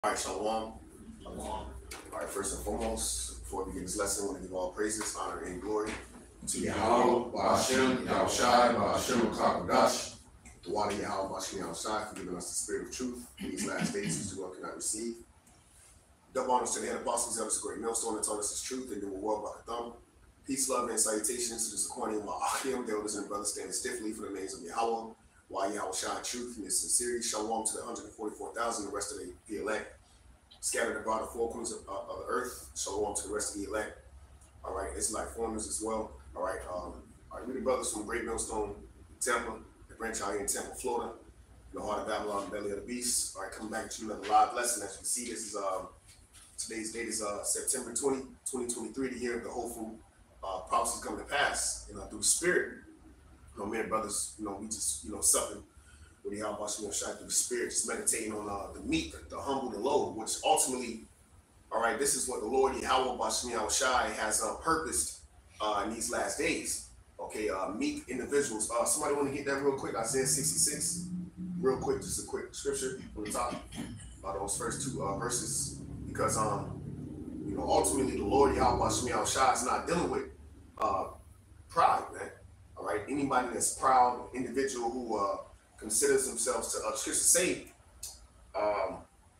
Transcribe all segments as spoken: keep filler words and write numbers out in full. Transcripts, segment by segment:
All right, shalom. Shalom. All right, first and foremost, before we begin this lesson, I want to give all praises, honor, and glory to Yahweh, Ba'ashem, Yahushai, Ba'ashem, Kakadash, the water Yahweh, Ba'ashem, Yahushai, for giving us the spirit of truth in these last days, which the world cannot receive. Double honors to the head apostles, elders, great millstone that taught us his truth, and do a world by the thumb. Peace, love, and salutations to the Zaquanian Ma'achim, the elders and brothers standing stiffly for the names of Yahweh, why Yahushai, truth, and his sincerity. Shalom to the one hundred forty-four thousand, the rest of the, the elect, scattered about the four corners of, uh, of the earth. Shalom to the rest of the elect. All right, it's like foreigners as well. All right, um, all right, we the brothers from Great Millstone, Tampa, the branch out here in Tampa, Florida, in the heart of Babylon, the belly of the beast. All right, coming back to another live lesson. As you can see, this is um, today's date is uh, September twentieth, twenty twenty-three, the year of the hopeful uh, prophecies coming to pass, you know, through the Spirit. You know, men and brothers, you know, we just, you know, supping with the Yahweh Shai through the Spirit, just meditating on uh, the meek, the humble, the low, which ultimately, all right, this is what the Lord Yahweh Shai has uh, purposed uh, in these last days. Okay, uh, meek individuals. Uh, somebody want to get that real quick? Isaiah sixty-six, real quick, just a quick scripture on the top, uh, those first two uh, verses, because um, you know, ultimately the Lord Yahweh Shai is not dealing with uh, pride, man. All right, anybody that's proud, individual who uh, considers themselves to uh, scripture say, um,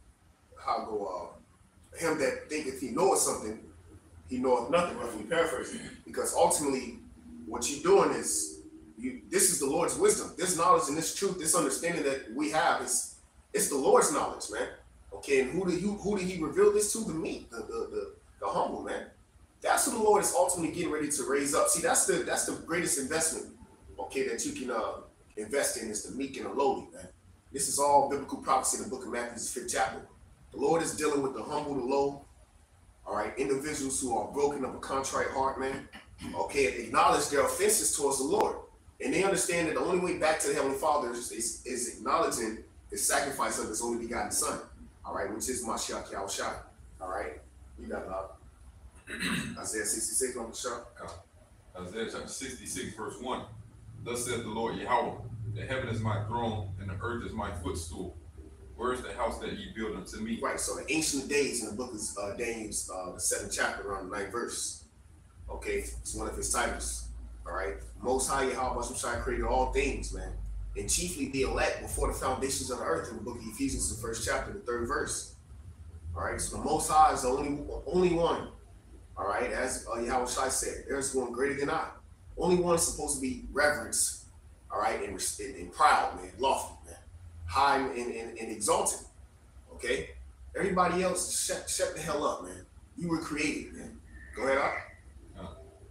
how go uh, him that thinketh he knoweth something, he knoweth nothing, roughly paraphrasing. Because ultimately, what you're doing is, you, this is the Lord's wisdom. This knowledge and this truth, this understanding that we have is, it's the Lord's knowledge, man. Okay, and who did you, who did He reveal this to? The meek, the the the, the humble, man. That's who the Lord is ultimately getting ready to raise up. See, that's the that's the greatest investment, okay, that you can uh, invest in is the meek and the lowly, man. This is all biblical prophecy in the book of Matthew, fifth chapter. The Lord is dealing with the humble, the low, all right, individuals who are broken of a contrite heart, man, okay, and acknowledge their offenses towards the Lord. And they understand that the only way back to the Heavenly Father is, is, is acknowledging the sacrifice of His only begotten Son, all right, which is Mashiach Yahushai, all right? You got it up. Isaiah sixty-six, on the show. Isaiah chapter sixty-six, verse one. Thus saith the Lord Yahweh, the heaven is my throne, and the earth is my footstool. Where is the house that ye build unto me? Right, so the ancient days in the book of uh, Daniel, uh, the seventh chapter, around the ninth verse. Okay, it's one of his titles. All right, Most High Yahweh Shai created all things, man, and chiefly the elect before the foundations of the earth in the book of Ephesians, the first chapter, the third verse. All right, so the Most High is the only, only one. All right, as uh, Yahweh Shai said, there's one greater than I. Only one supposed to be reverenced, all right, and, and, and proud, man, lofty, man, high and, and, and exalted, okay? Everybody else, shut, shut the hell up, man. You were created, man. Go ahead, Ak. Uh,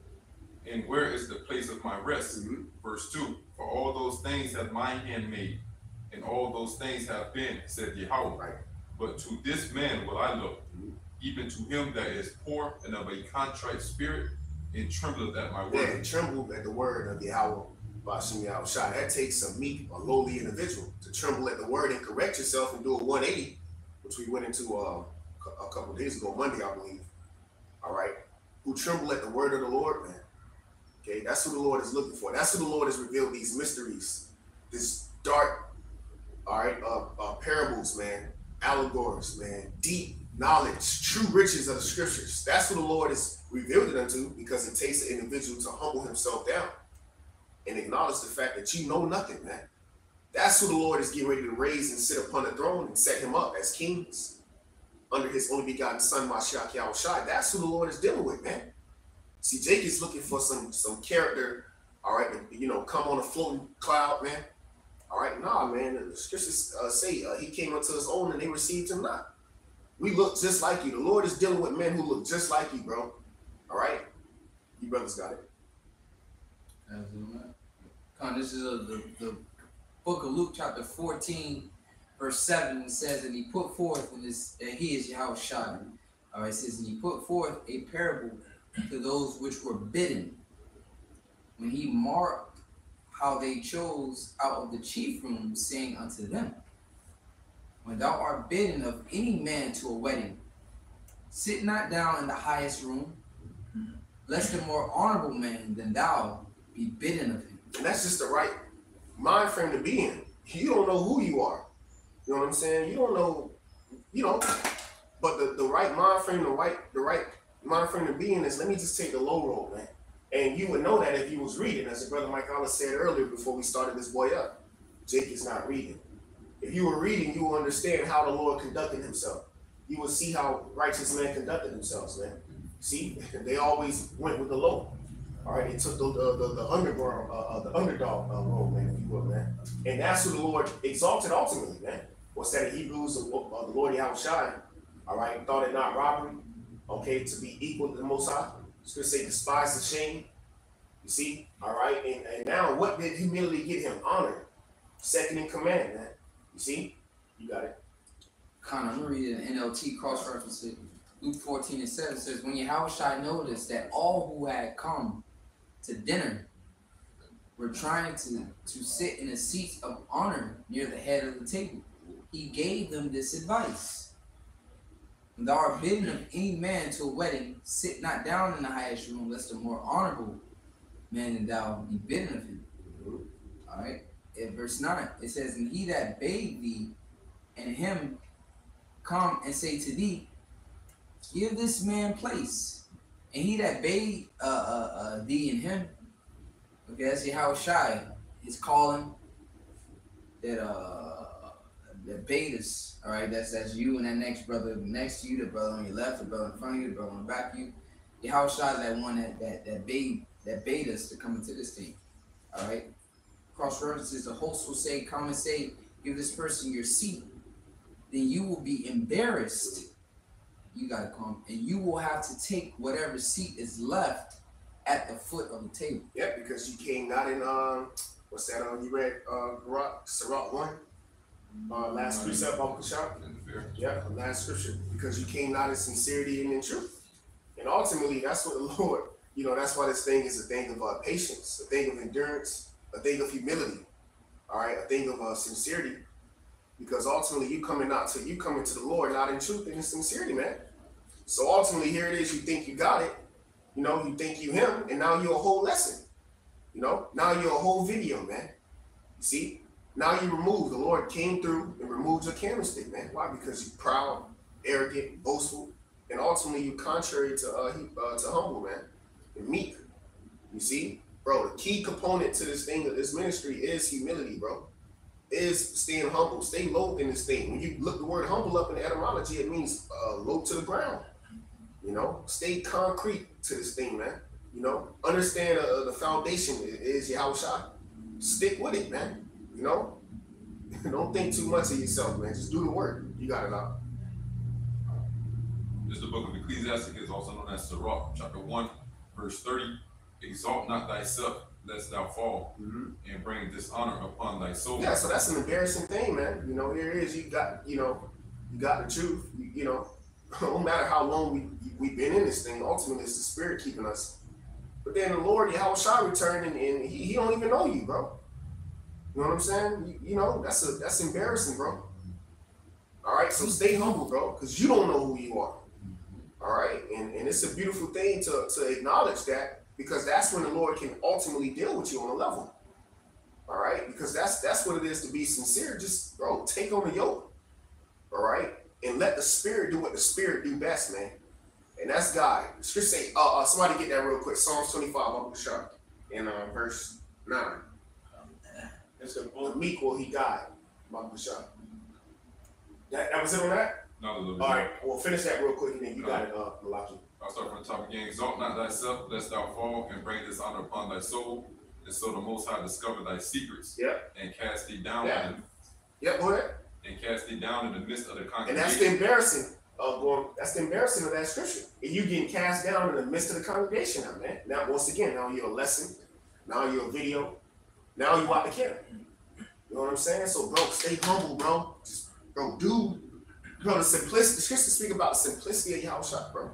and where is the place of my rest? Mm-hmm. Verse two, for all those things hath my hand made, and all those things have been, said Yahweh. Right. But to this man will I look, Mm-hmm. even to him that is poor and of a contrite spirit, and trembleth at my word. Yeah, and tremble at the word of Yahweh Ba'ashem Yahushai. That takes a meek, a lowly individual to tremble at the word and correct yourself and do a one eighty, which we went into uh, a couple of days ago, Monday, I believe. All right, who tremble at the word of the Lord, man. Okay, that's who the Lord is looking for. That's who the Lord has revealed these mysteries, this dark, all right, uh, uh, parables, man, allegories, man, deep knowledge, true riches of the scriptures. That's who the Lord has revealed it unto, because it takes an individual to humble himself down and acknowledge the fact that you know nothing, man. That's who the Lord is getting ready to raise and sit upon the throne and set him up as kings under his only begotten Son, Mashiach Yahushai. That's who the Lord is dealing with, man. See, Jake is looking for some some character, all right, you know, come on a floating cloud, man. All right, nah, man. The scriptures uh, say uh, he came unto his own and they received him not. We look just like you. The Lord is dealing with men who look just like you, bro. All right? You brothers got it. Con, this is a, the, the book of Luke, chapter fourteen, verse seven. It says, and he put forth, and, this, and he is Yahweh Shai. All right, it says, and he put forth a parable to those which were bidden, when he marked how they chose out of the chief room, saying unto them, when thou art bidden of any man to a wedding, sit not down in the highest room, lest a more honorable man than thou be bidden of him. And that's just the right mind frame to be in. You don't know who you are. You know what I'm saying? You don't know you know, but the, the right mind frame, the right the right mind frame to be in is let me just take the low road, man. And you would know that if you was reading, as the brother Mike Hollis said earlier before we started this boy up. Jake is not reading. If you were reading, you will understand how the Lord conducted himself. You will see how righteous men conducted themselves, man. See, they always went with the low. All right, they took the the, the, the underground, uh, uh, the underdog uh, road, man, if you will, man. And that's who the Lord exalted ultimately, man. What's that in Hebrews? Uh, the Lord Yahushua, all right, thought it not robbery, okay, to be equal to the Most High. It's going to say despise the shame. You see, all right, and, and now what did humility get him? Honor, second in command, man. You see, you got it. Connor, I'm reading the N L T cross reference it. Luke fourteen and seven says, when Yahushua noticed that all who had come to dinner were trying to, to sit in the seats of honor near the head of the table, he gave them this advice. When thou art bidden of any man to a wedding, sit not down in the highest room, lest a more honorable man than thou be bidden of him. All right. At verse nine, it says, and he that bade thee and him come and say to thee, give this man place. And he that bade uh, uh, uh, thee and him, okay, that's Yahushua, his calling that uh that bade us. All right, that's that's you and that next brother next to you, the brother on your left, the brother in front of you, the brother on the back of you. Yahushua is that one that that that bade that bade us to come into this thing. All right. Cross references, the host will say, come and say, give this person your seat. Then you will be embarrassed. You gotta come, and you will have to take whatever seat is left at the foot of the table. Yeah, because you came not in um, what's that? Um, you read uh, Sirach one, uh, last precept about Kushab. Yeah, the last scripture. Because you came not in sincerity and in truth, and ultimately that's what the Lord. You know, that's why this thing is a thing of uh, patience, a thing of endurance, a thing of humility. All right, a thing of uh, sincerity. Because ultimately you coming out to you coming to the Lord not in truth and in sincerity, man. So ultimately here it is, you think you got it, you know, you think you him, and now you're a whole lesson. You know, now you're a whole video, man. You see? Now you remove, the Lord came through and removed your candlestick, man. Why? Because you're proud, arrogant, boastful, and ultimately you're contrary to uh, uh to humble, man. And meek. You see? Bro, the key component to this thing of this ministry is humility, bro. Is staying humble, stay low in this thing. When you look the word humble up in the etymology, it means uh, low to the ground. You know, stay concrete to this thing, man. You know, understand uh, the foundation is Yahushua. Stick with it, man. You know, don't think too much of yourself, man. Just do the work. You got it out. This is the book of Ecclesiastes, also known as Sirach, chapter one, verse thirty. Exalt not thyself, lest thou fall, mm-hmm. and bring dishonor upon thy soul. Yeah, so that's an embarrassing thing, man. You know, here it is. You got, you know, you got the truth. You, you know, no matter how long we we've been in this thing, ultimately it's the Spirit keeping us. But then the Lord, Yahushua returned, and, and he, he don't even know you, bro. You know what I'm saying? You, you know, that's a that's embarrassing, bro. All right, so stay humble, bro, because you don't know who you are. All right, and and it's a beautiful thing to to acknowledge that. Because that's when the Lord can ultimately deal with you on a level. All right? Because that's that's what it is to be sincere. Just, bro, take on the yoke. All right? And let the Spirit do what the Spirit do best, man. And that's God. Just say, uh, uh, somebody get that real quick. Psalms twenty-five, Uncle Sharp, in uh, verse nine. It's the, the meek will he died, Uncle Sharp. That, that was it on that? No, a little bit. All right, well, finish that real quick, and then you got it, uh, Malaki. I'll start from the top again. Exalt not thyself, lest thou fall, and bring dishonor upon thy soul. And so the Most High discover thy secrets, yep. and cast thee down. Yeah. In, yep, go ahead. And cast thee down in the midst of the congregation. And that's the embarrassing of going. That's the embarrassing of that scripture. And you getting cast down in the midst of the congregation, now, man. Now, once again, now you're a lesson. Now you're a video. Now you out the camp. You know what I'm saying? So, bro, stay humble, bro. Just, bro, do, bro, the simplicity. The scriptures speak about the simplicity of Yahushua, bro.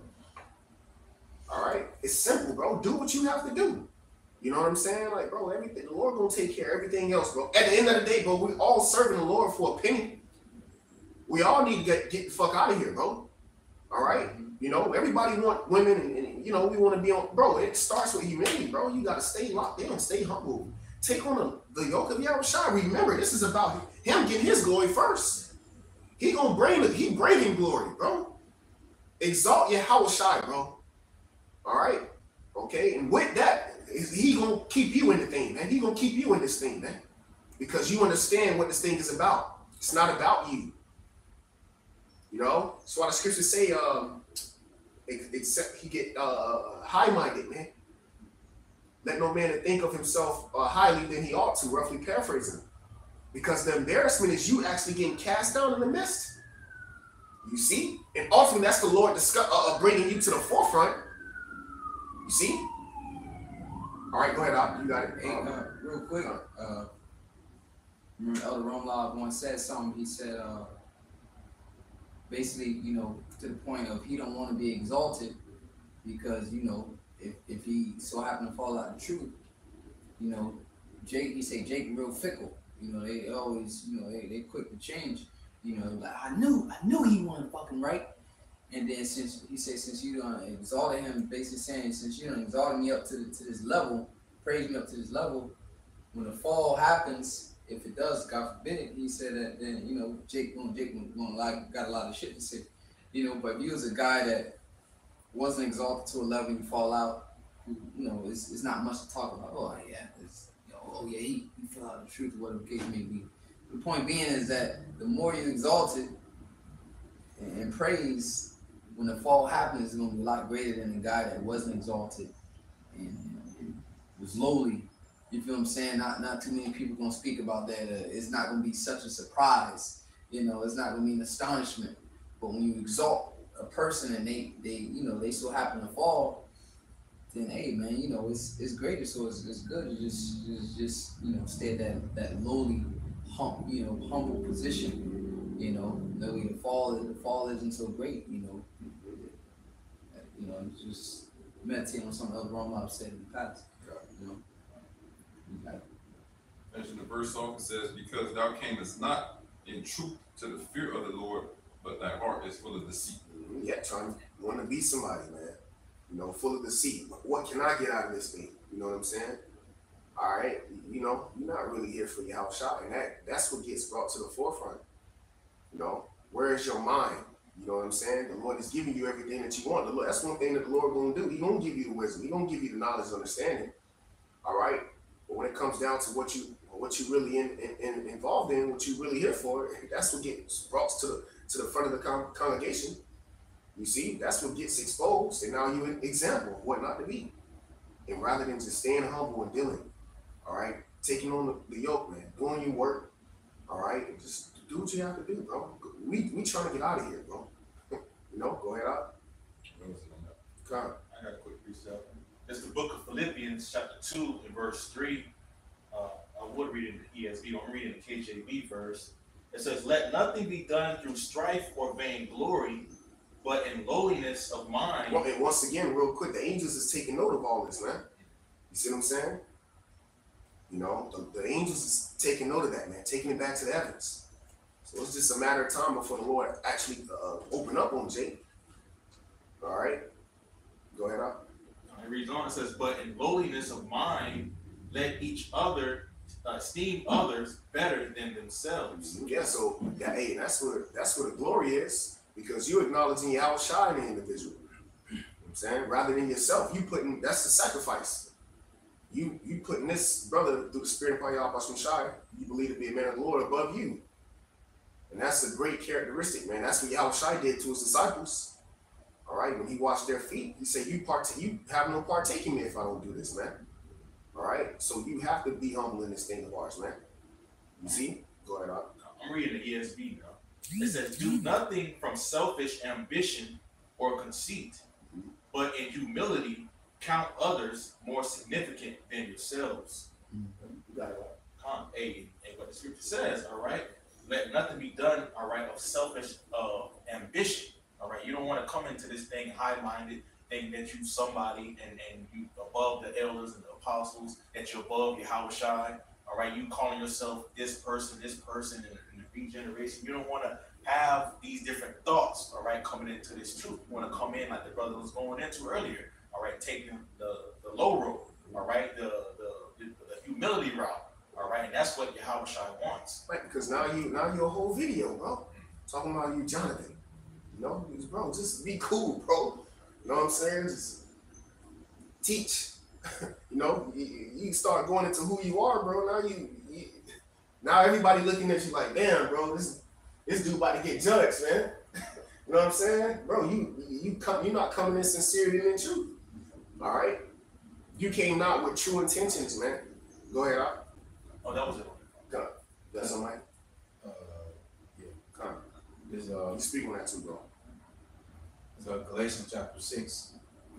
All right, it's simple, bro. Do what you have to do. You know what I'm saying? Like, bro, everything the Lord gonna take care of everything else, bro. At the end of the day, bro, we all serving the Lord for a penny. We all need to get get the fuck out of here, bro. All right, you know, everybody want women, and, and you know, we want to be on, bro. It starts with humility, bro. You gotta stay locked in, stay humble, take on the, the yoke of Yahushua. Remember, this is about him getting his glory first. He gonna bring it. He bringing glory, bro. Exalt Yahweh Shai, bro. All right, okay. And with that, he gonna keep you in the thing, man. He gonna keep you in this thing, man, because you understand what this thing is about. It's not about you. You know, that's why the scriptures say, um, except he get uh, high-minded, man. Let no man think of himself uh, highly than he ought to, roughly paraphrasing. Because the embarrassment is you actually getting cast down in the mist. You see? And often that's the Lord discuss, uh, bringing you to the forefront. You see? All right, go ahead, Al. You got it. Hey, uh, real quick, uh, remember Elder Romlaw once said something. He said, uh, basically, you know, to the point of he don't want to be exalted because, you know, if, if he so happened to fall out the truth, you know, Jake, he say Jake real fickle. You know, they always, you know, they, they quick to change. You know, like, I knew, I knew he wasn't fucking right. And then since, he said, since you done exalted him, basically saying, since you done exalted me up to, the, to this level, praised me up to this level, when the fall happens, if it does, God forbid it, he said that then, you know, Jake, Jake gonna like, got a lot of shit to say. You know, but if you was a guy that wasn't exalted to a level, you fall out, you know, it's, it's not much to talk about. Oh, yeah, it's, you know, oh, yeah, he, he fell out of the truth, or whatever the case may be. The point being is that the more you exalted and, and praise, when the fall happens, it's going to be a lot greater than the guy that wasn't exalted and, and was lowly. You feel what I'm saying? Not not too many people going to speak about that. Uh, it's not going to be such a surprise. You know, it's not going to be an astonishment. But when you exalt a person and they, they you know, they so happen to fall, then, hey, man, you know, it's it's greater. So it's, it's good to just, just, just, you know, stay at that, that lowly, hum, you know, humble position. You know, that way the fall, the fall isn't so great, you know. You know, just meditate on something else wrong I've said in the past. You know. Okay. Mention the verse off, it says, because thou camest not in truth to the fear of the Lord, but thy heart is full of deceit. Yeah, trying to want to be somebody, man. You know, full of deceit. What can I get out of this thing? You know what I'm saying? All right, you know, you're not really here for your house shot, and that that's what gets brought to the forefront. You know, where is your mind? You know what I'm saying? The Lord is giving you everything that you want. The Lord, that's one thing that the Lord gonna do. He gonna give you the wisdom. He gonna give you the knowledge and understanding. All right. But when it comes down to what you what you really in, in, in involved in, what you really here for, that's what gets brought to the to the front of the con- congregation. You see, that's what gets exposed, and now you're an example of what not to be. And rather than just staying humble and dealing, all right, taking on the, the yoke, man, doing your work, all right, and just do what you have to do, bro. We we trying to get out of here, bro. You know, go ahead out. Come on. I got a quick precept. It's the book of Philippians, chapter two, and verse three. Uh, I would read it in the E S V, I'm reading the K J V verse. It says, let nothing be done through strife or vainglory, but in lowliness of mind. Well, and once again, real quick, the angels is taking note of all this, man. You see what I'm saying? You know, the, the angels is taking note of that, man, taking it back to the heavens. So it's just a matter of time before the Lord actually uh, open up on Jake. All right, go ahead up. It reads on, it says, but in lowliness of mind, let each other uh, esteem others better than themselves. Yeah, so yeah, hey, that's where that's where the glory is, because you're acknowledging your outshine the individual. You know what I'm saying? Rather than yourself, you putting that's the sacrifice. You you putting this brother through the spirit of Yahweh Shai, you believe to be a man of the Lord above you. And that's a great characteristic, man. That's what Yahweh Shai did to his disciples. All right, when he washed their feet, he said, "You part, you have no partake in me if I don't do this, man." All right, so you have to be humble in this thing of ours, man. You see? Go ahead, Doc. I'm reading the E S V now. It says, "Do nothing from selfish ambition or conceit, but in humility count others more significant than yourselves." Mm-hmm. You got it right. Hey, and what the scripture says, all right, let nothing be done, all right, of selfish uh, ambition. All right, you don't want to come into this thing high-minded, think that you somebody and, and you above the elders and the apostles, that you're above Yahweh Shai. All right, you calling yourself this person, this person in, in the regeneration. You don't want to have these different thoughts, all right, coming into this truth. You want to come in like the brother was going into earlier, all right, taking the, the low road, all right, the, the, the, the humility route, all right, and that's what Yahweh Shai wants. Right, because now you now you're a whole video, bro. talking about you, Jonathan. You know, he was, bro, just be cool, bro. You know what I'm saying? Just teach. You know, you, you start going into who you are, bro. Now you, you, now everybody looking at you like, damn, bro, this this dude about to get judged, man. You know what I'm saying, bro? You you come, you're not coming in sincerity and in truth. All right, you came out with true intentions, man. Go ahead, Al. Oh, that was it. Come, that's somebody. Uh, yeah. Come, There's uh, you speak on that too, bro. there's uh, Galatians chapter six,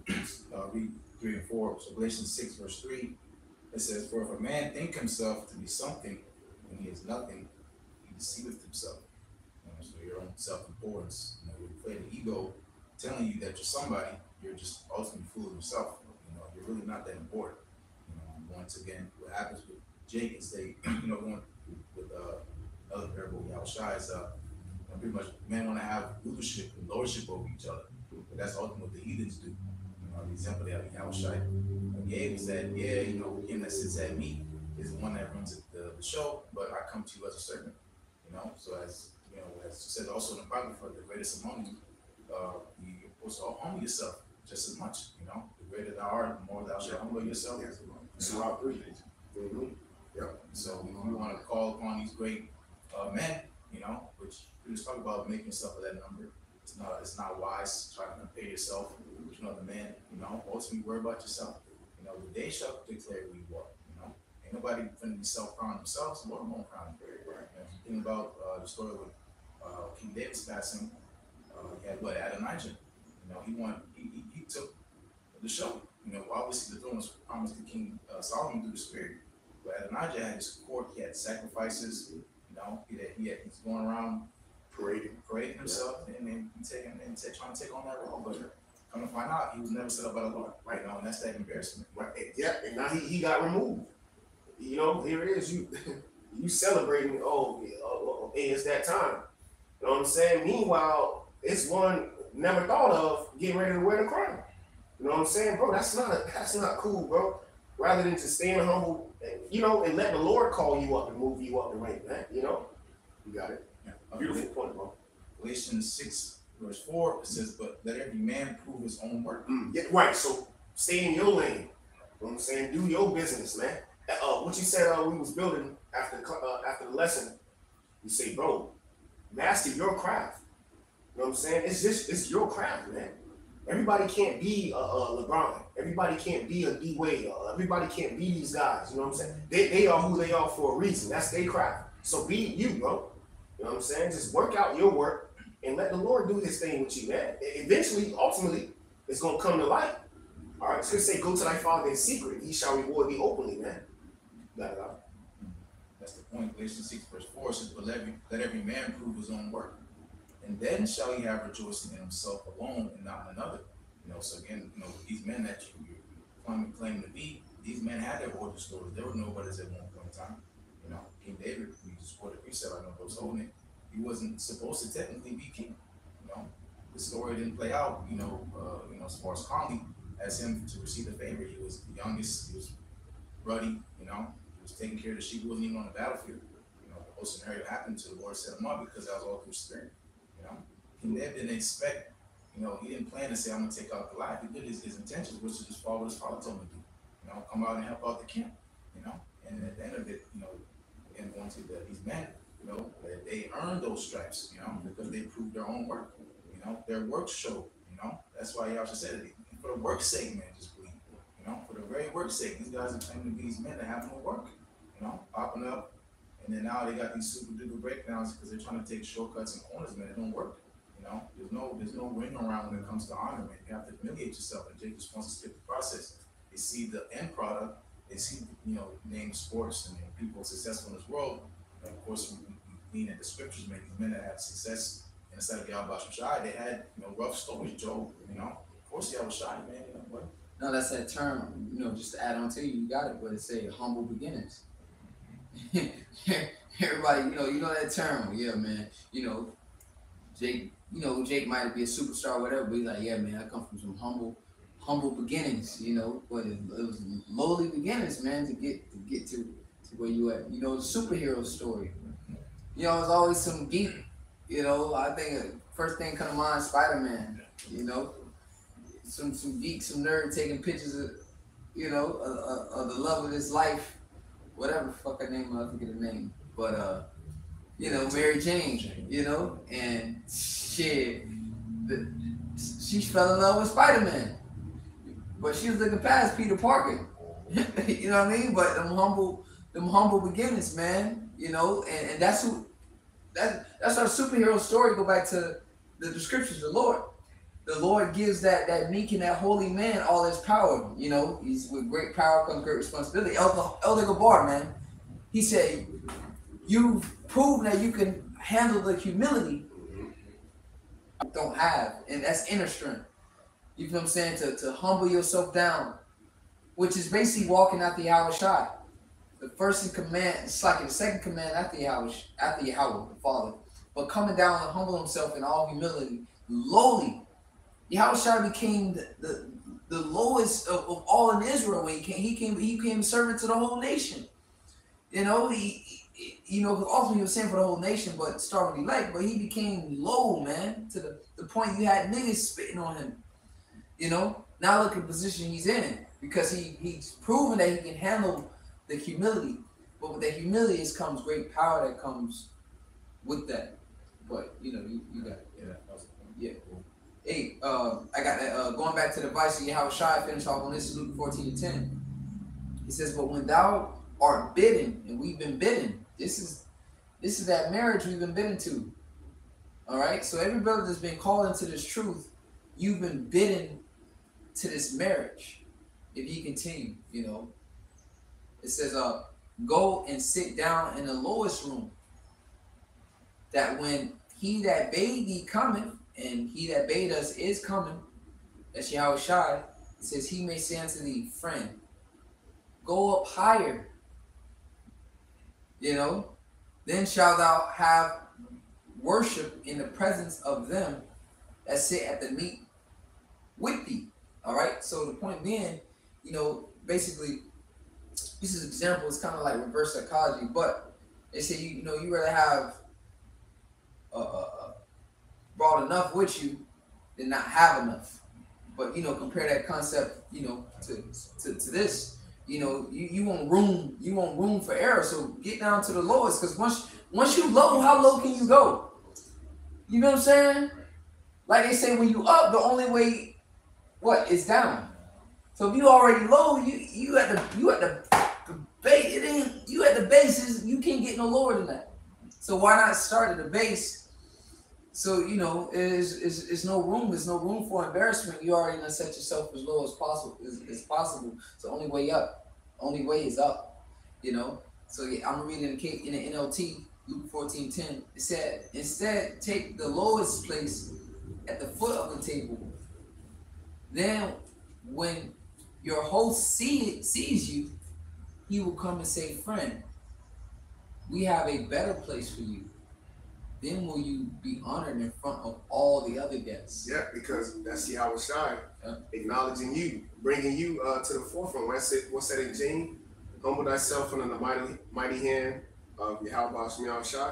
uh, read three and four. So Galatians six verse three, it says, "For if a man think himself to be something when he is nothing, he deceiveth himself." You know, so your own self-importance, you know, you play the ego, telling you that you're somebody, you're just ultimately fooling yourself. You know, you're really not that important. You know, once again, what happens with Jake is they, you know, going with uh, another parable, Yahushua is uh, you know, pretty much men want to have rulership and lordship over each other, but that's ultimately what the heathens do. You know, the example that Yahushua gave is that, yeah, you know, him that sits at me is the one that runs the, the show, but I come to you as a servant. You know, so as you know, as you said also in the Apocrypha, the greatest among you, uh, you're supposed to humble yourself just as much. You know, the greater thou art, the more thou shalt humble yourself. Yes, so I agree. Mm-hmm. Yep. So if you want to call upon these great uh, men, you know, which we just talk about making yourself of that number. It's not, it's not wise trying to compare yourself with another man. You know, ultimately worry about yourself. You know, the day shall declare who you are. You know, ain't nobody going to be self-crowned themselves. Lord won't crown them. Right. If you think about uh, the story with uh, King David's passing, uh, he had what, Adonijah. You know, he won. He, he, he took the show. You know, obviously the throne was promised to King uh, Solomon through the Spirit. But Adonijah had his court. He had sacrifices. You know, he had, he had he's going around Parading. parading himself, yeah. and then taking and t- trying to take on that role. But come to find out, he was never set up by the Lord. Right now, and that's that embarrassment. Right. Yeah, and now he, he got removed. You know, here it is. You you celebrating, oh, yeah, oh, oh, hey, it's that time. You know what I'm saying? Meanwhile, it's one never thought of getting ready to wear the crown. You know what I'm saying? Bro, that's not that's not cool, bro. Rather than just staying humble, and, you know, and let the Lord call you up and move you up the rank, man. You know? You got it. Yeah. Beautiful point, bro. Galatians six verse four, it says, "But let every man prove his own work." Mm, yeah, right. So stay in your lane. You know what I'm saying? Do your business, man. Uh, what you said uh, we was building after uh, after the lesson, you say, bro, master your craft. You know what I'm saying? It's just it's your craft, man. Everybody can't be a, a LeBron. Everybody can't be a D Wade. Uh, everybody can't be these guys. You know what I'm saying? They they are who they are for a reason. That's their craft. So be you, bro. You know what I'm saying? Just work out your work and let the Lord do his thing with you, man. Eventually, ultimately, it's gonna come to light. All right, it's gonna say, go to thy father in secret, he shall reward thee openly, man. Got it out. That's the point. Galatians six verse four says, "But let every, let every man prove his own work, and then shall he have rejoicing in himself alone and not in another." You know, so again, you know, these men that you, you claim, claim to be, these men had their origin stories. There were nobody's at one point in time. You know, King David, we just quoted precept, I know those holding it. He wasn't supposed to technically be king. You know, the story didn't play out. You know, uh, you know, as far as calmly as him to receive the favor. He was the youngest. He was ruddy. You know, he was taking care of the sheep. He wasn't even on the battlefield. You know, the whole scenario happened to the Lord set him up because that was all through spirit. You know, King David didn't expect. You know, he didn't plan to say, "I'm gonna take out Goliath." He did his, his intentions, which is just follow what his father told him to do. You know, come out and help out the camp. You know, and at the end of it, you know, again going to the, these men, you know, they earned those stripes. You know, because they proved their own work. You know, their works show. You know, that's why Yahshua said it. For the work's sake, man, just believe. You know, for the very work's sake, these guys are claiming to be these men that have no work. You know, popping up, and then now they got these super duper breakdowns because they're trying to take shortcuts and corners, man. It don't work. You know, there's no there's no ring around when it comes to honor, man. You have to humiliate yourself, and Jake just wants to skip the process. They see the end product. They see, you know, name sports and you know, people successful in this world. And of course, we, we lean at the scriptures, man. These men that have success inside of Yahweh Shai, they had, you know, rough stories, Job. You know, of course, Yahweh Shai, man. You know what? No, that's that term. You know, just to add on to you, you got it. But it say humble beginnings. Everybody, you know, you know that term. Yeah, man. You know, Jake. You know, Jake might be a superstar, or whatever. But he's like, yeah, man, I come from some humble, humble beginnings. You know, but it, it was lowly beginnings, man, to get to get to to where you at. You know, the superhero story. You know, there's always some deep You know, I think uh, first thing come to mind, Spider-Man. You know, some some geek, some nerd taking pictures of, you know, of, of, of the love of his life, whatever the fuck her name, I forget her name, but uh, you know, Mary Jane. You know, and shit, the, she fell in love with Spider-Man, but she was looking past Peter Parker. You know what I mean? But them humble, them humble beginnings, man. You know, and, and that's who. That, that's our superhero story. Go back to the, the scriptures. The Lord, the Lord gives that that meek and that holy man all his power. You know, he's with great power comes great responsibility. Elder, Elder Gabar, man, he said, "You've proven that you can handle the humility you don't have, and that's inner strength. You know what I'm saying? To to humble yourself down, which is basically walking out the Yahweh Shai. The first in command, it's like the second command after Yahweh, after Yahweh, the Father. But coming down and humble himself in all humility, lowly. Yahweh Shai became the, the, the lowest of, of all in Israel when he came. He came, he became servant to the whole nation. You know, he, he you know, ultimately he was saying for the whole nation, but starting with elect, but he became low, man, to the, the point you had niggas spitting on him. You know, now look at the position he's in, because he he's proven that he can handle the humility, but with the humility is comes great power that comes with that. But you know, you, you got it. Yeah, that was a point. Yeah. Hey, uh, I got that. Uh, going back to the vice of Yahweh Shai, finish off on this, Luke fourteen and ten. It says, "But when thou art bidden," and we've been bidden. This is this is that marriage we've been bidden to. All right. So every brother that's been called into this truth, you've been bidden to this marriage. If you continue, you know. It says, uh, "Go and sit down in the lowest room, that when he that bade thee cometh, and he that bade us is coming," that's Yahweh Shai. It says, "He may say unto thee, friend, go up higher. You know, then shalt thou have worship in the presence of them that sit at the meat with thee." All right. So the point being, you know, basically, this is an example. It's kind of like reverse psychology, but they say you, you know you rather have uh, uh, brought enough with you than not have enough. But you know, compare that concept, you know, to to, to this. You know, you, you want room, you want room for error. So get down to the lowest, because once once you low, how low can you go? You know what I'm saying? Like they say, when you up, the only way what is down. So if you already low, you you at the you at the, the base. It ain't you at the bases. You can't get no lower than that. So why not start at the base? So you know, is is is no room. There's no room for embarrassment. You already gonna set yourself as low as possible as, as possible. So only way up. Only way is up. You know. So yeah, I'm reading in the in the N L T Luke fourteen ten. It said, "Instead, take the lowest place at the foot of the table. Then, when your host see, sees you, he will come and say, 'Friend, we have a better place for you.' Then will you be honored in front of all the other guests." Yeah, because that's Yahweh Shai, Yeah. acknowledging you, bringing you uh, to the forefront. What's it? What's that in Gene? "Humble thyself under the mighty, mighty hand of Yahweh Shai Shai.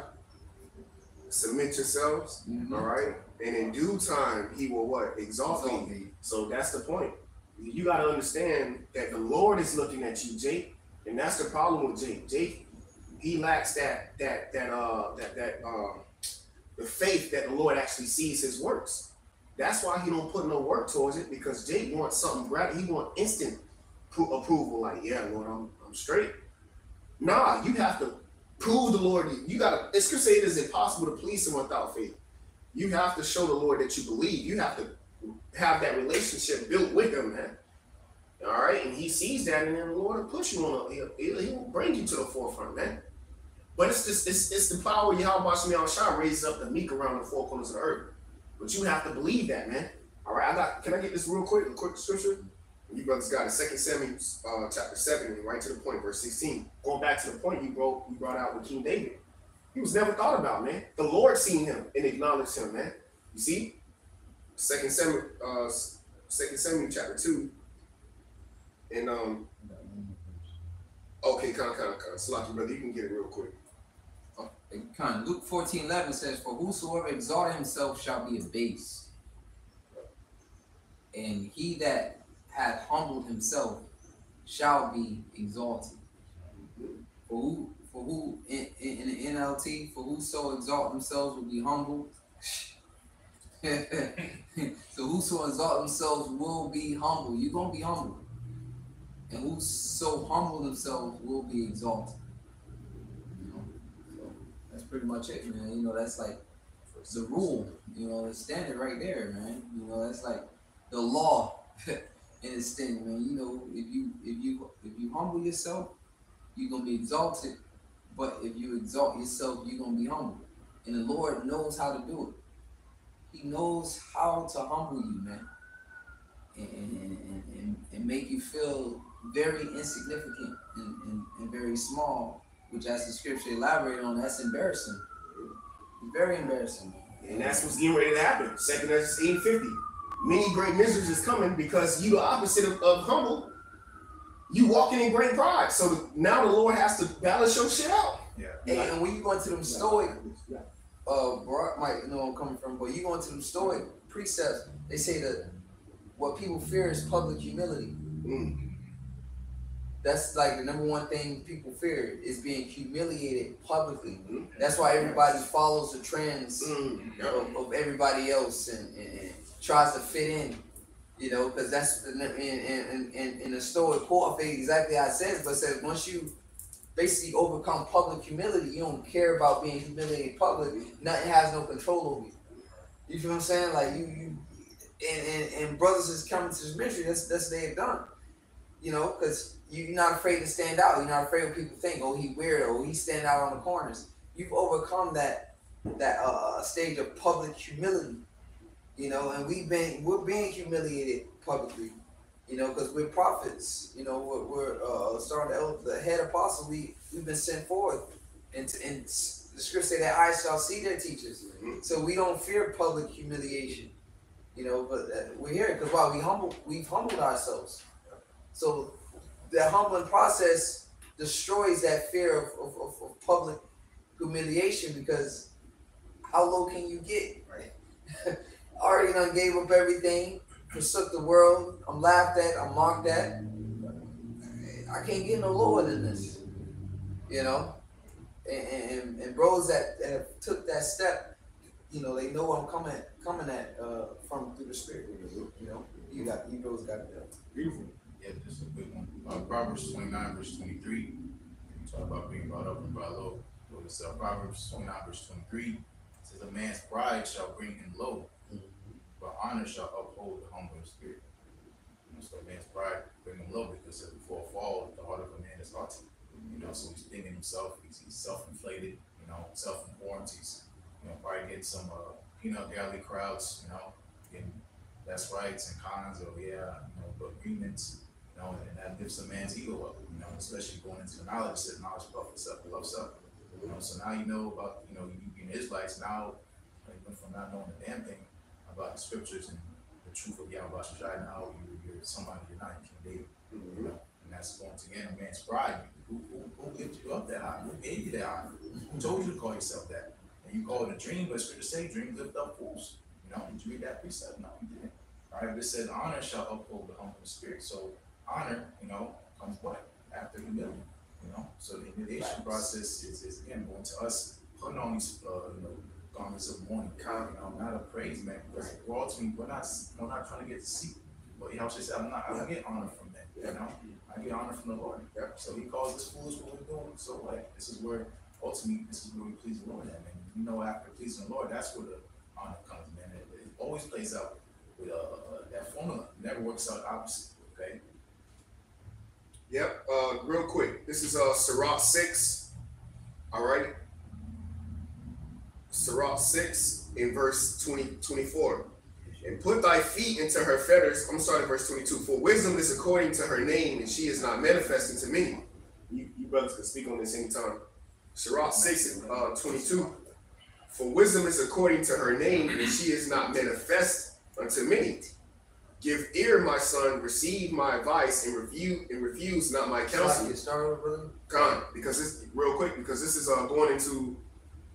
Submit yourselves, Mm-hmm. all right? And in due time, he will what? Exalt Exalt thee." thee. So that's the point. You got to understand that the Lord is looking at you, Jake, and that's the problem with Jake. Jake, he lacks that that that uh that that uh the faith that the Lord actually sees his works. That's why he don't put no work towards it, because Jake wants something right. He wants instant pro- approval. Like, yeah, Lord, I'm I'm straight. Nah, you have to prove the Lord. You gotta. It's gonna say it is impossible to please him without faith. You have to show the Lord that you believe. You have to have that relationship built with him, man. All right, and he sees that, and then the Lord will push you on. He'll, he'll, he'll bring you to the forefront, man. But it's just it's, it's the power of Yahweh Shai Shai raises up the meek around the four corners of the earth. But you have to believe that, man. All right, I got. Can I get this real quick? A quick scripture. You brothers got it. Second Samuel, uh, chapter seven, and right to the point, verse sixteen. Going back to the point you brought you brought out with King David. He was never thought about, man. The Lord seen him and acknowledged him, man. You see, Second Samuel, uh, Second Samuel, chapter two, and um. Okay, kind of, kind of, kind of. Salaki, brother, you can get it real quick. Oh, Kind of, Luke fourteen eleven says, "For whosoever exalted himself shall be abased, and he that hath humbled himself shall be exalted." For who, for who in, in, in the N L T, for whoso exalt themselves will be humbled. So whoso exalt themselves will be humble. You're gonna be humble, and whoso humble themselves will be exalted. You know, so that's pretty much it, man. You know, that's like the rule. You know, the standard right there, man. You know, that's like the law in its thing, man. You know, if you if you if you humble yourself, you're gonna be exalted. But if you exalt yourself, you're gonna be humble. And the Lord knows how to do it. He knows how to humble you, man, and, and, and, and make you feel very insignificant and, and, and very small, which, as the scripture elaborated on, that's embarrassing. Very embarrassing. And that's what's getting ready to happen. Second Ezra eight fifty. Many great miseries is coming because you the opposite of, of humble. You walking in great pride. So the, now the Lord has to balance your shit out. Yeah. And, and when you go into them stoic, uh, Barack might know where I'm coming from, but you go into them stoic precepts, they say that what people fear is public humility. Mm. That's like the number one thing people fear is being humiliated publicly. Mm. That's why everybody follows the trends Mm. of, of everybody else and, and, and tries to fit in, you know, because that's in in in in the Stoic quote exactly how it says, but it says once you basically overcome public humility, you don't care about being humiliated publicly. Nothing has no control over you. You feel what I'm saying? Like you you and and, and brothers is coming to this ministry. That's that's what they have done, you know, because you're not afraid to stand out. You're not afraid what people think. Oh, he weird. Oh, he's standing out on the corners. You've overcome that that uh, stage of public humility. You know, and we've been we're being humiliated publicly, you know, because we're prophets. You know, we're, we're uh, starting to the head apostle. We we've been sent forth, and and the scripture say that eyes shall see their teachers. Mm-hmm. So we don't fear public humiliation, you know. But uh, we're here because while we humble, we've humbled ourselves. So the humbling process destroys that fear of, of, of, of public humiliation, because how low can you get? Right. I already done gave up everything, forsook the world. I'm laughed at, I'm mocked at. I can't get no lower than this, you know. And, and, and bros that, that have took that step, you know, they know I'm coming coming at uh, from through the spirit. You know, you got you bros got it. Beautiful. Yeah, just a quick one. Uh, Proverbs twenty-nine, verse twenty-three. We talk about being brought up and brought low. So it's uh, Proverbs twenty-nine, verse twenty-three. It says, "A man's pride shall bring him low, but honor shall uphold the humble in spirit." You know, so a man's pride bring him low, because uh, before a fall, the heart of a man is haughty. You know, so he's thinking himself, he's, he's self-inflated, you know, self-informed. He's, you know, probably getting some uh, peanut gallery crowds, you know, getting less rights and cons, or yeah, you know, agreements, you know, and that lifts a man's ego up, you know, especially going into the knowledge that knowledge puffs up, puffs up. You know, so now you know about, you know, you being Israelites now, like, went from not knowing a damn thing about the scriptures and the truth of Yahweh Shai. Now you, you're somebody, you're not King David, mm-hmm. You know, and that's once again a man's pride. Who, who, who lifted you up that high? Who gave you that honor? Who told you to call yourself that? And you call it a dream, but scripture say dreams lift up fools. You know, did you read that precept? No, you didn't. All right, but it says honor shall uphold the humble spirit. So honor, you know, comes what? After humility. You know, so the humiliation process is, is again going to us putting on these uh, you know, garments of mourning, you know, not a praise man, because we're ultimately we're not we're not trying to get the seat. But you know, she said, I'm not I don't get honor from that, you know. I get honor from the Lord. Yep. So he calls us foolish what we're doing. So like this is where ultimately this is where we please the Lord at, man. You know, after pleasing the Lord, that's where the honor comes, man. It, it always plays out with uh, uh, that formula. It never works out opposite, okay? Yep, uh, real quick. This is uh Sirach six. All right. Sirach six in verse twenty, twenty-four. And put thy feet into her fetters. I'm sorry, verse twenty-two. For wisdom is according to her name, and she is not manifested to many. You, you brothers can speak on this anytime. Sirach six and uh, twenty-two. For wisdom is according to her name, and she is not manifest unto many. Give ear, my son, receive my advice, and review and refuse not my counsel. Start over, brother. Con, because this real quick, because this is uh, going into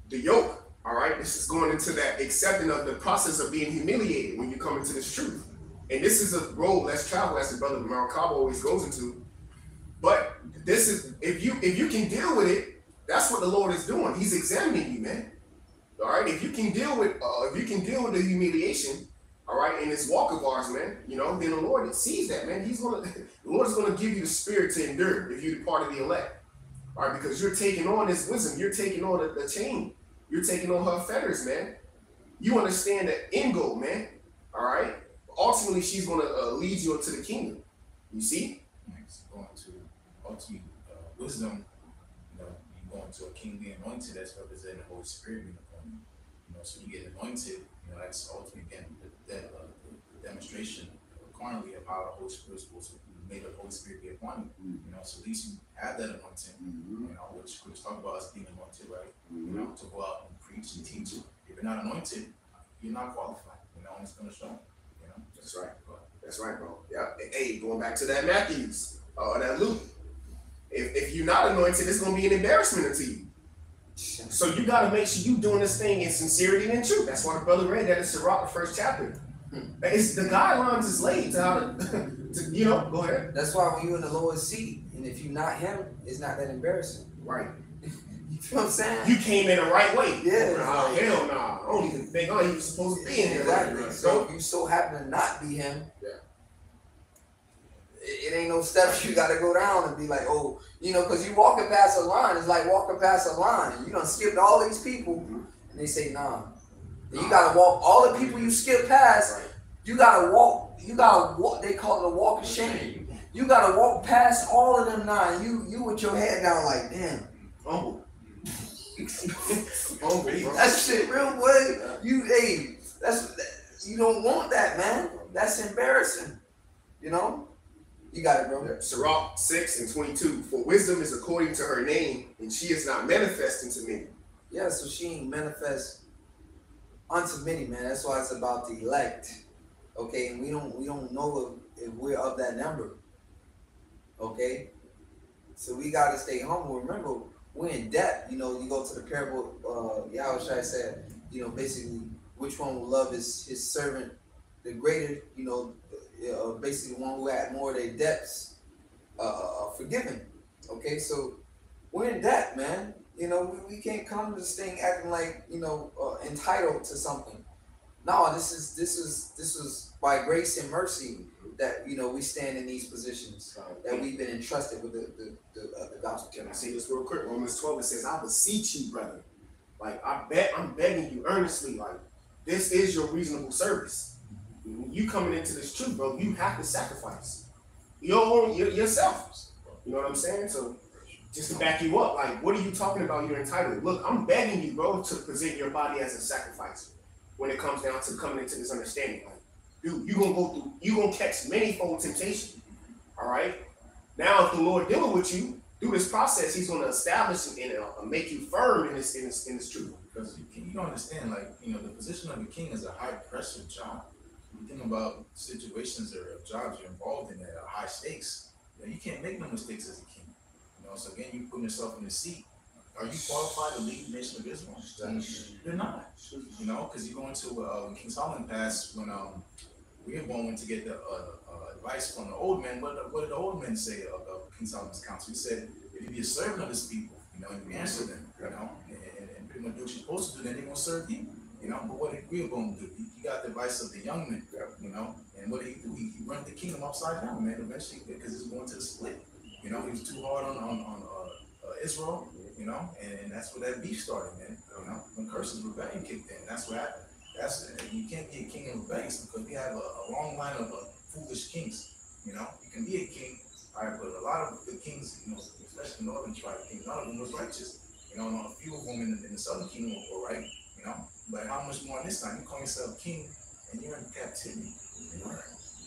the yoke. All right, this is going into that accepting of the process of being humiliated when you come into this truth. And this is a road less traveled, as the brother Mount Cabo always goes into. But this is, if you if you can deal with it, that's what the Lord is doing. He's examining you, man. All right, if you can deal with uh, if you can deal with the humiliation, all right, in this walk of ours, man, you know, then the Lord sees that, man. He's gonna the Lord is gonna give you the spirit to endure if you're part of the elect, all right, because you're taking on this wisdom, you're taking on the, the chain, you're taking on her fetters, man. You understand the end goal, man. All right. Ultimately, she's gonna uh, lead you into the kingdom. You see? It's going to ultimate uh, wisdom. You know, you go into a kingly anointed that's representing the Holy Spirit being upon you. You know, so you get anointed. You know, that's ultimately again the, the, uh, the demonstration carnally of how the Holy Spirit is supposed to make the Holy Spirit be upon you. Mm-hmm. You know, so at least you have that anointing. Mm-hmm. You know, which we talk about us being anointed, right? Mm-hmm. You know, to go out and preach and teach. If you're not anointed, you're not qualified. You know, and it's going to show. You know, that's right. That's right, bro. Yeah. Hey, going back to that Matthews or uh, that Luke. If, if you're not anointed, it's gonna be an embarrassment unto you. So you gotta make sure you doing this thing in sincerity and in truth. That's why the brother read that in Sirach, the first chapter. It's the guidelines is laid to how to, to you know. Go ahead. That's why when you're in the Lord's seat, and if you're not him, it's not that embarrassing. Right. You feel what I'm saying? You came in the right way. Yeah. Oh, hell no. Nah. I don't even think oh you supposed to be in here. Exactly. Right? So if you so happen to not be him, yeah. It, it ain't no steps you got to go down and be like, oh, you know, because you walking past a line. It's like walking past a line. You done skipped all these people, and they say, nah. And you got to walk all the people you skip past. Right. You got to walk. You got to walk. They call it a walk of shame. You got to walk past all of them nine. You you with your head down like, damn. Humble. Humble, bro. That shit real, boy. You, hey, that's, you don't want that, man. That's embarrassing. You know? You got it, bro. Yeah. Sirach six and twenty-two. For wisdom is according to her name, and she is not manifesting to many. Yeah, so she ain't manifest unto many, man. That's why it's about the elect. Okay, and we don't we don't know if, if we're of that number. Okay? So we gotta stay humble. Remember, we're in debt. You know, you go to the parable, uh Yahushua said, you know, basically which one will love his his servant the greater, you know, uh, basically the one who had more of their debts uh forgiven. Okay, so we're in debt, man. You know, we, we can't come to this thing acting like, you know, uh, entitled to something. No, this is this is this is by grace and mercy that, you know, we stand in these positions, that we've been entrusted with the the, the, uh, the gospel. Can I say this real quick? Romans twelve, it says, I beseech you, brother. Like, I bet I'm begging you earnestly, like, this is your reasonable service. You coming into this truth, bro, you have to sacrifice your own your, yourself. You know what I'm saying? So just to back you up, like, what are you talking about? You're entitled. Look, I'm begging you, bro, to present your body as a sacrifice when it comes down to coming into this understanding. Like, dude, you're gonna go through, you're gonna catch manifold temptation. All right. Now, if the Lord dealing with you through this process, He's gonna establish and uh, make you firm in this in this in this truth. Because you, you don't understand, like, you know, the position of the king is a high pressure job. You think about situations or jobs you're involved in that are high stakes. You know, you can't make no mistakes as a king. You know, so again, you put yourself in the seat. Are you qualified to lead the nation of Israel? You're not. You know, because you go into uh, when King Solomon passed, when um Rehoboam went to get the uh, uh, advice from the old men. What, what did the old men say of, of King Solomon's counsel? He said, if you be a servant of his people, you know, and you answer them, you know, and, and, and pretty much do what you're supposed to do, then they're gonna serve you. You know, but what did Rehoboam do? He, he got the advice of the young men, you know, and what did he do? He, he run the kingdom upside down, man, eventually, because it's going to the split. You know, he was too hard on, on, on uh, uh, Israel, you know, and, and that's where that beef started, man. You know, when Curse's rebellion kicked in, that's what happened. That's you can't be a king in rebellion because we have a, a long line of uh, foolish kings. You know, you can be a king, all right, but a lot of the kings, you know, especially northern tribe kings, none of them was righteous. You know, a few of them in the, in the southern kingdom were right. You know, but how much more this time? You call yourself king and you're in captivity. You know?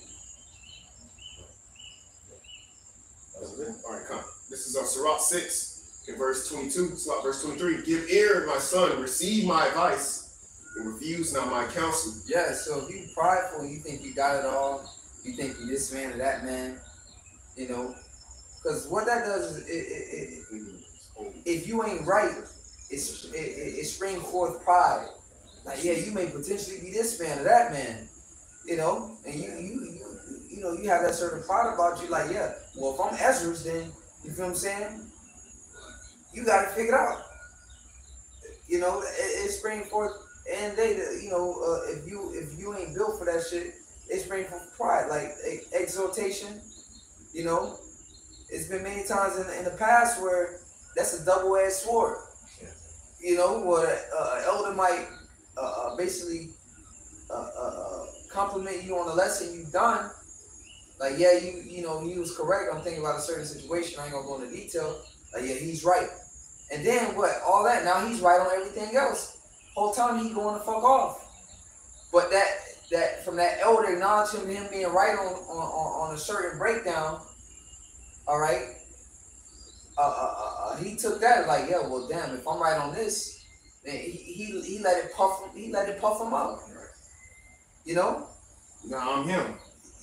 That's it. All right, come. This is our Sirach six in verse twenty-two, Sirach verse twenty-three. Give ear, my son, receive my advice, and refuse not my counsel. Yeah, so if you prideful, you think you got it all, you think you this man or that man, you know, because what that does is, it, it, it, if you ain't right, it's it, it, it springs forth pride. Like, yeah, you may potentially be this man or that man, you know, and you you you you know you have that certain pride about you. Like, yeah, well, if I'm Ezra's, then you feel what I'm saying? You got to figure it out. You know, it, it springs forth, and they, you know, uh, if you if you ain't built for that shit, it springs from pride, like exaltation. You know, it's been many times in, in the past where that's a double-edged sword. Yeah. You know, where uh, an elder might uh, basically uh, uh, compliment you on the lesson you've done. Like, yeah, you you know, you was correct. I'm thinking about a certain situation. I ain't gonna go into detail. Like, yeah, he's right. And then what? All that, now he's right on everything else. Whole time he going to fuck off. But that that from that elder acknowledging him being right on on, on a certain breakdown, all right. Uh, uh, uh, he took that like, yeah, well, damn, if I'm right on this, then he he, he let it puff him, he let it puff him up. You know? Now I'm him.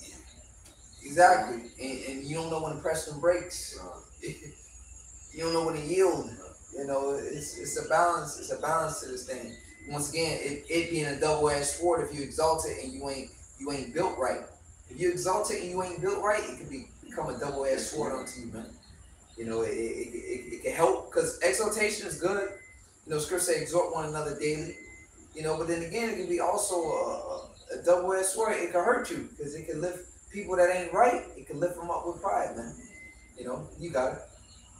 Exactly. And, and you don't know when to press them brakes. You don't know when to yield. You know, it's it's a balance. It's a balance to this thing. Once again, it, it being a double-edged sword. If you exalt it and you ain't you ain't built right, if you exalt it and you ain't built right, it can be become a double-edged sword onto you, man. You know, it it, it, it can help because exaltation is good. You know, Scripture say exhort one another daily. You know, but then again, it can be also a, a double-edged sword. It can hurt you because it can lift people that ain't right. It can lift them up with pride, man. You know, you got it.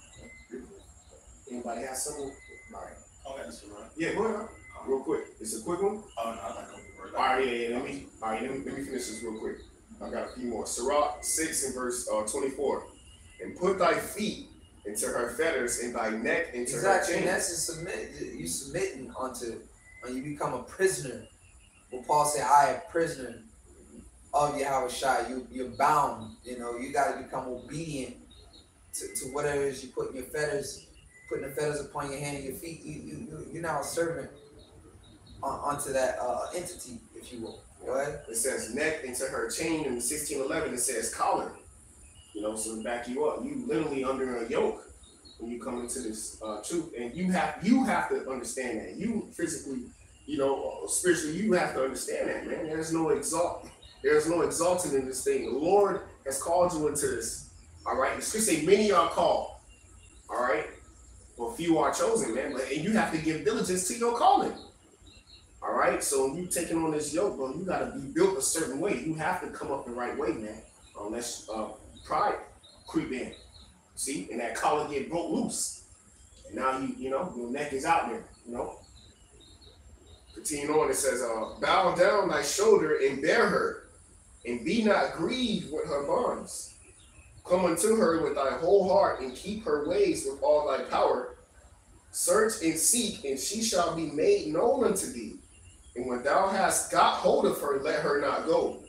Anybody have something? All right. Okay, that's all right. Yeah, go ahead. Real quick. It's a quick one. Oh, no, I like it. All right, yeah, yeah. Let me, all right, let me, let me finish this real quick. I got a few more. Sirach six and verse uh, twenty-four. And put thy feet into her fetters and thy neck into exactly. her chains. And that's just submit. You submitting onto, when you become a prisoner. Well, Paul said, "I am prisoner of Yahweh Shai." You you're bound. You know, you got to become obedient to, to whatever it is you put in your fetters. Putting the fetters upon your hand and your feet, you, you, you're now a servant on, onto that uh, entity, if you will. Go ahead. It says neck into her chain, and in sixteen eleven it says collar. You know, so to back you up, you literally under a yoke when you come into this uh, truth, and you have you have to understand that. You physically, you know, spiritually, you have to understand that, man. There's no exalt, there's no exalting in this thing. The Lord has called you into this. All right, the Scripture say many are called. All right. Well, few are chosen, man, but and you have to give diligence to your calling. All right, so when you taking on this yoke, bro, you gotta be built a certain way. You have to come up the right way, man. Unless uh, pride creep in, see, and that collar get broke loose, and now you, you know, your neck is out there, you know. Continuing on, it says, uh, "Bow down thy shoulder and bear her, and be not grieved with her bonds. Come unto her with thy whole heart, and keep her ways with all thy power. Search and seek, and she shall be made known unto thee. And when thou hast got hold of her, let her not go.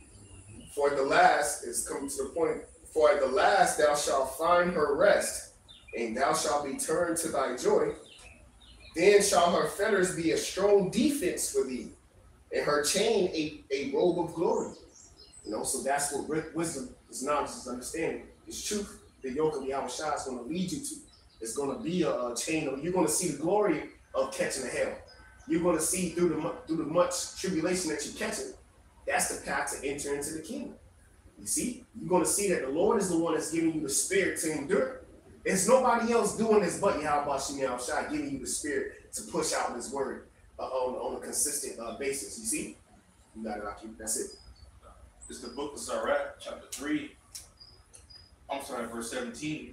For at the last," is coming to the point, "for at the last thou shalt find her rest, and thou shalt be turned to thy joy. Then shall her fetters be a strong defense for thee, and her chain a, a robe of glory." You know, so that's what wisdom is, knowledge is understanding. It's truth. The yoke of Yahweh Shai is going to lead you to. It's going to be a, a chain of, you're going to see the glory of catching the hell. You're going to see through the through the much tribulation that you're catching. That's the path to enter into the kingdom. You see, you're going to see that the Lord is the one that's giving you the spirit to endure. There's nobody else doing this but Yahweh Shai, giving you the spirit to push out His word uh, on, on a consistent uh, basis. You see, you got it, Aki. That's it. It's the book of Sirach, chapter three. I'm sorry, verse seventeen.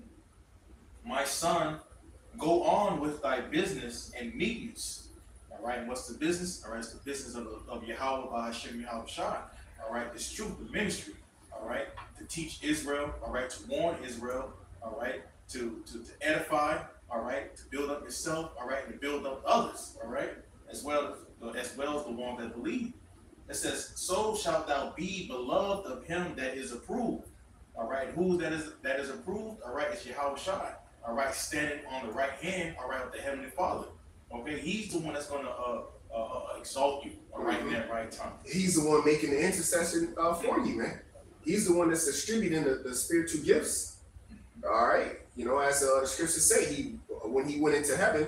"My son, go on with thy business and meekness." All right, and what's the business? All right, it's the business of, of Yahweh by Hashem Yahweh Shai. All right, it's truth, the ministry. All right, to teach Israel. All right, to warn Israel. All right, to, to, to edify. All right, to build up yourself. All right, and to build up others. All right, as well as, as well as the ones that believe. It says, "So shalt thou be beloved of him that is approved." All right, who that is that is approved? All right, it's Yahweh Shai. All right, standing on the right hand. All right, of the Heavenly Father. Okay, He's the one that's going to uh, uh, uh, exalt you. All right, mm-hmm. in that right time. He's the one making the intercession uh, for you, man. He's the one that's distributing the, the spiritual gifts. All right, you know, as uh, the scriptures say, he when he went into heaven,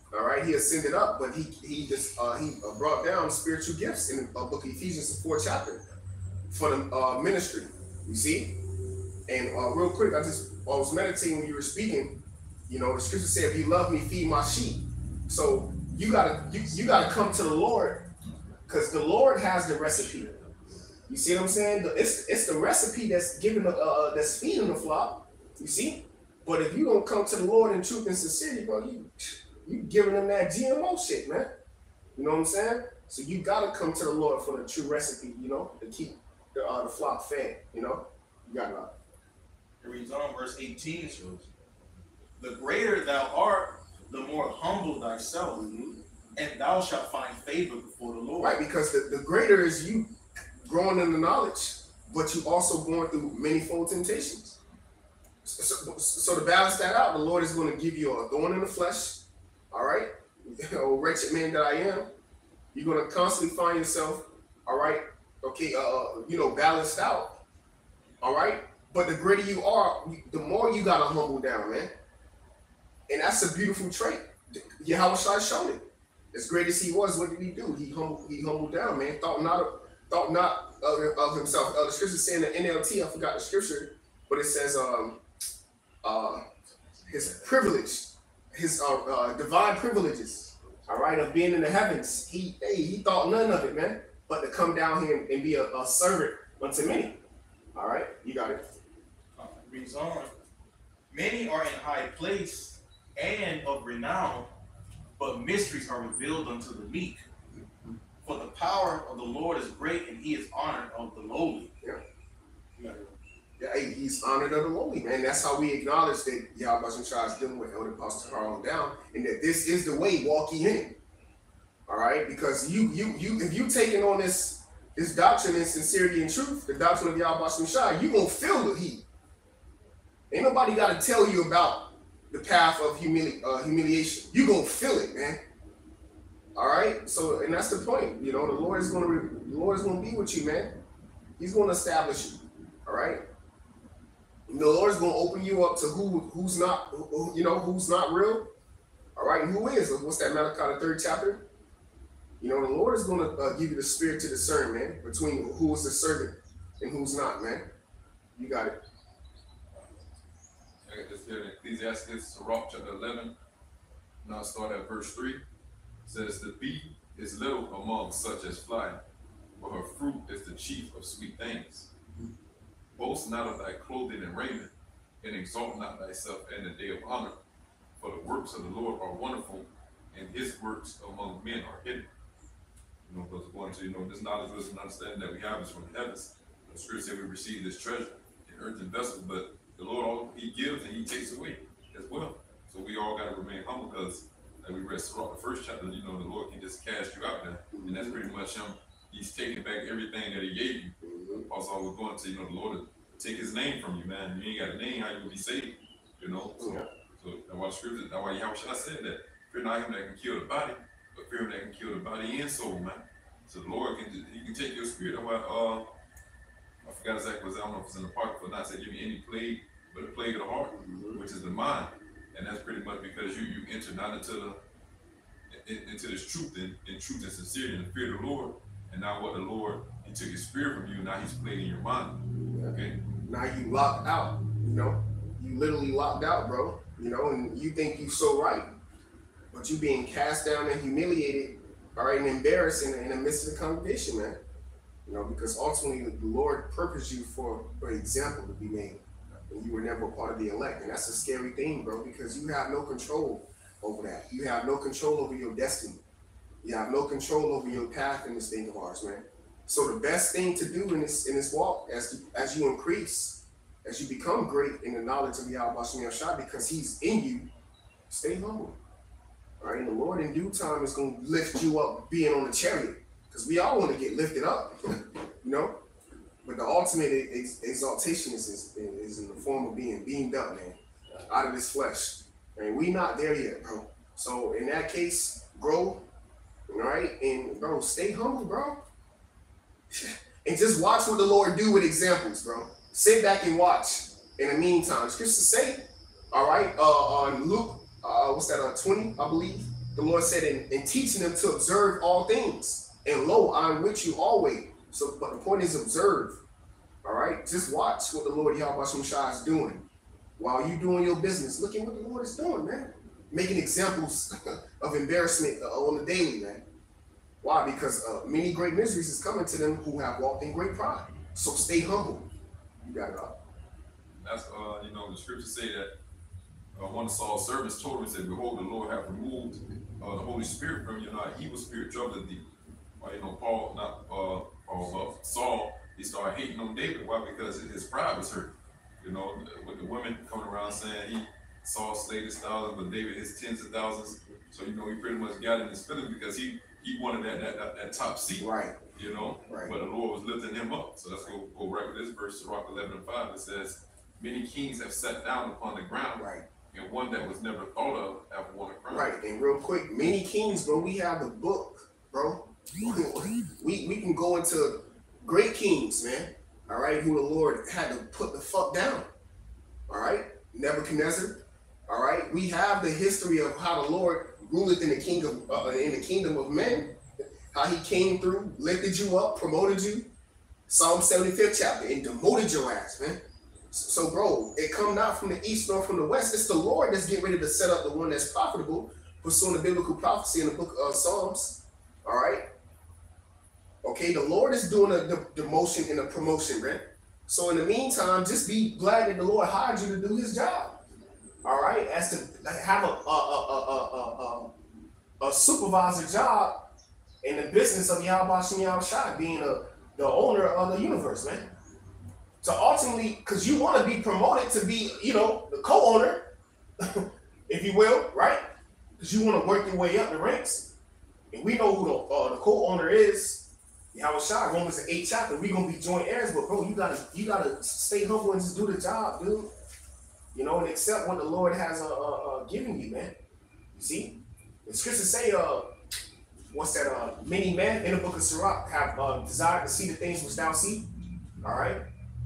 All right, he ascended up, but he he just uh, he uh, brought down spiritual gifts in the uh, book of Ephesians, the fourth chapter, for the uh, ministry. You see, and uh, real quick, I just I was meditating when you were speaking. You know, the scripture said, "If you love me, feed my sheep." So you gotta you, you gotta come to the Lord, because the Lord has the recipe. You see what I'm saying? The, it's it's the recipe that's giving the uh, that's feeding the flock. You see, but if you don't come to the Lord in truth and sincerity, bro, you you giving them that G M O shit, man. You know what I'm saying? So you gotta come to the Lord for the true recipe. You know, to keep the uh, the flock fed. You know, you gotta. It reads on verse eighteen. The greater thou art, the more humble thyself, Mm-hmm. and thou shalt find favor before the Lord. Right, because the, the greater is you growing in the knowledge, but you also going through manifold temptations. So, so, so to balance that out, the Lord is going to give you a thorn in the flesh. All right, oh wretched man that I am, you're going to constantly find yourself, all right, okay, uh, you know, balanced out. All right, but the greater you are, the more you got to humble down, man. And that's a beautiful trait. Yahweh Shai showed it. As great as he was, what did he do? He humbled, he humbled down, man. Thought not of, thought not of, of himself. Uh, the scripture saying the N L T, I forgot the scripture, but it says um, uh, his privilege, his uh, uh, divine privileges, all right, of being in the heavens. He, hey, he thought none of it, man, but to come down here and, and be a, a servant unto many. All right, you got it. Uh, reads on. Many are in high place and of renown, but mysteries are revealed unto the meek. For the power of the Lord is great, and he is honored of the lowly. Yeah. Yeah, hey, he's honored of the lowly, man. That's how we acknowledge that Yahweh Shai is dealing with Elder Pastor Carl down, and that this is the way, walk ye in. All right, because you, you, you, if you taking on this, this doctrine in sincerity and truth, the doctrine of Yahweh Shai, you gonna feel the heat. Ain't nobody got to tell you about the path of humili uh, humiliation. You gonna feel it, man. All right. So, and that's the point. You know, the Lord is gonna the Lord is gonna be with you, man. He's gonna establish you. All right. And the Lord is gonna open you up to who who's not, who, you know, who's not real. All right. And who is? What's that, Malachi, the third chapter? You know, the Lord is gonna uh, give you the spirit to discern, man, between who is the servant and who's not, man. You got it. I got this here in Ecclesiastes, Sirach, chapter eleven. Now start at verse three. It says, the bee is little among such as fly, but her fruit is the chief of sweet things. Boast not of thy clothing and raiment, and exalt not thyself in the day of honor. For the works of the Lord are wonderful, and his works among men are hidden. You know, because according to, you know, this knowledge, wisdom, and understanding that we have is from the heavens. The scripture said we receive this treasure in earthen vessels, but the Lord, all he gives and he takes away as well. So we all got to remain humble, because like we read throughout the first chapter, you know, the Lord can just cast you out there. And that's pretty much him. He's taking back everything that he gave you. Mm-hmm. Also, we're going to, you know, the Lord to take his name from you, man. You ain't got a name, how you will be saved, you know? So, yeah. so that's why the scripture, that's why Yahweh Shai said that. Fear not him that can kill the body, but fear him that can kill the body and soul, man. So the Lord can, he can take your spirit. That's why, uh, I forgot exactly what I don't know if it's in the park, but not say give you any plague, but the plague of the heart, mm-hmm. which is the mind. And that's pretty much because you you enter not into the in, into this truth and in truth and sincerity and the fear of the Lord. And now what the Lord, he took his spirit from you, now he's plaguing your mind. Okay. Now you locked out, you know. You literally locked out, bro. You know, and you think you so right. But you being cast down and humiliated, all right, and embarrassed in, in the midst of the congregation, man. You know, because ultimately the Lord purposed you for an example to be made. And you were never a part of the elect. And that's a scary thing, bro, because you have no control over that. You have no control over your destiny. You have no control over your path in this thing of ours, man. So the best thing to do in this in this walk, as you, as you increase, as you become great in the knowledge of Yahweh Shai, because he's in you, stay humble. All right, and the Lord in due time is going to lift you up being on the chariot, because we all want to get lifted up, you know? But the ultimate ex exaltation is, is, is in the form of being beamed up, man, out of this flesh. And we not there yet, bro. So in that case, grow, all right? And, bro, stay humble, bro. And just watch what the Lord do with examples, bro. Sit back and watch. In the meantime, scriptures say, all right, uh, on Luke, uh, what's that, uh, twenty, I believe, the Lord said, in, in teaching them to observe all things. And lo, I'm with you always. So, but the point is observe. All right? Just watch what the Lord Yahweh Shai is doing. While you doing your business, look at what the Lord is doing, man. Making examples of embarrassment uh, on the daily, man. Why? Because uh, many great miseries is coming to them who have walked in great pride. So stay humble. You got it up. That's, uh, you know, the scriptures say that uh, one of Saul's servants told him, said, behold, the Lord hath removed uh, the Holy Spirit from you, not evil spirit troubled thee. Well, you know, Paul, not uh, Paul, uh, Saul, he started hating on David. Why? Because his pride was hurt. You know, with the women coming around saying he Saul slayed his thousands, but David his tens of thousands. So, you know, he pretty much got in his feelings because he he wanted that that, that, that top seat. Right. You know, right. But the Lord was lifting him up. So let's go, go right with this verse, Sirach eleven and five. It says, many kings have sat down upon the ground. Right. And one that was never thought of have won a crown. Right. And real quick, many kings, bro, we have the book, bro. we we can go into great kings, man. All right, who the Lord had to put the fuck down. All right, Nebuchadnezzar. All right, we have the history of how the Lord ruled in the kingdom, uh, in the kingdom of men. How he came through, lifted you up, promoted you. Psalm seventy-fifth chapter, and demoted your ass, man. So, bro, it come not from the east nor from the west. It's the Lord that's getting ready to set up the one that's profitable, pursuing the biblical prophecy in the book of Psalms. All right. Okay, the Lord is doing a, the, the motion and the promotion, man. So in the meantime, just be glad that the Lord hired you to do his job. All right, as to have a a, a, a, a, a supervisor job in the business of Yahweh Shem Yahushua, being a, the owner of the universe, man. So ultimately, because you want to be promoted to be, you know, the co-owner, if you will, right? Because you want to work your way up the ranks. And we know who the, uh, the co-owner is. Yahushua, Romans the eighth chapter, we're gonna be joint heirs, but bro, you gotta you gotta stay humble and just do the job, dude. You know, and accept what the Lord has uh, uh, uh given you, man. You see, the scriptures say, uh, what's that? Uh, many men in the book of Sirach have uh, desired to see the things which thou see. All right,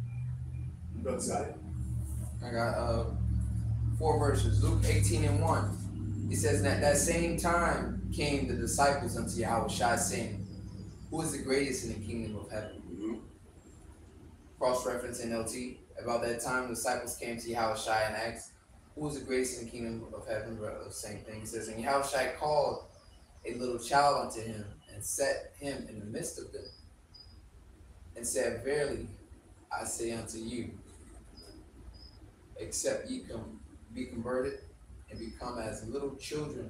you brothers got it. I got uh four verses. Luke eighteen and one. It says, at that same time came the disciples unto Yahushua, saying, who is the greatest in the kingdom of heaven? Mm-hmm. Cross-reference N L T. About that time, the disciples came to Yahushua and asked, who is the greatest in the kingdom of heaven? The same thing. It says, and Yahushua called a little child unto him and set him in the midst of them and said, verily, I say unto you, except ye come be converted and become as little children,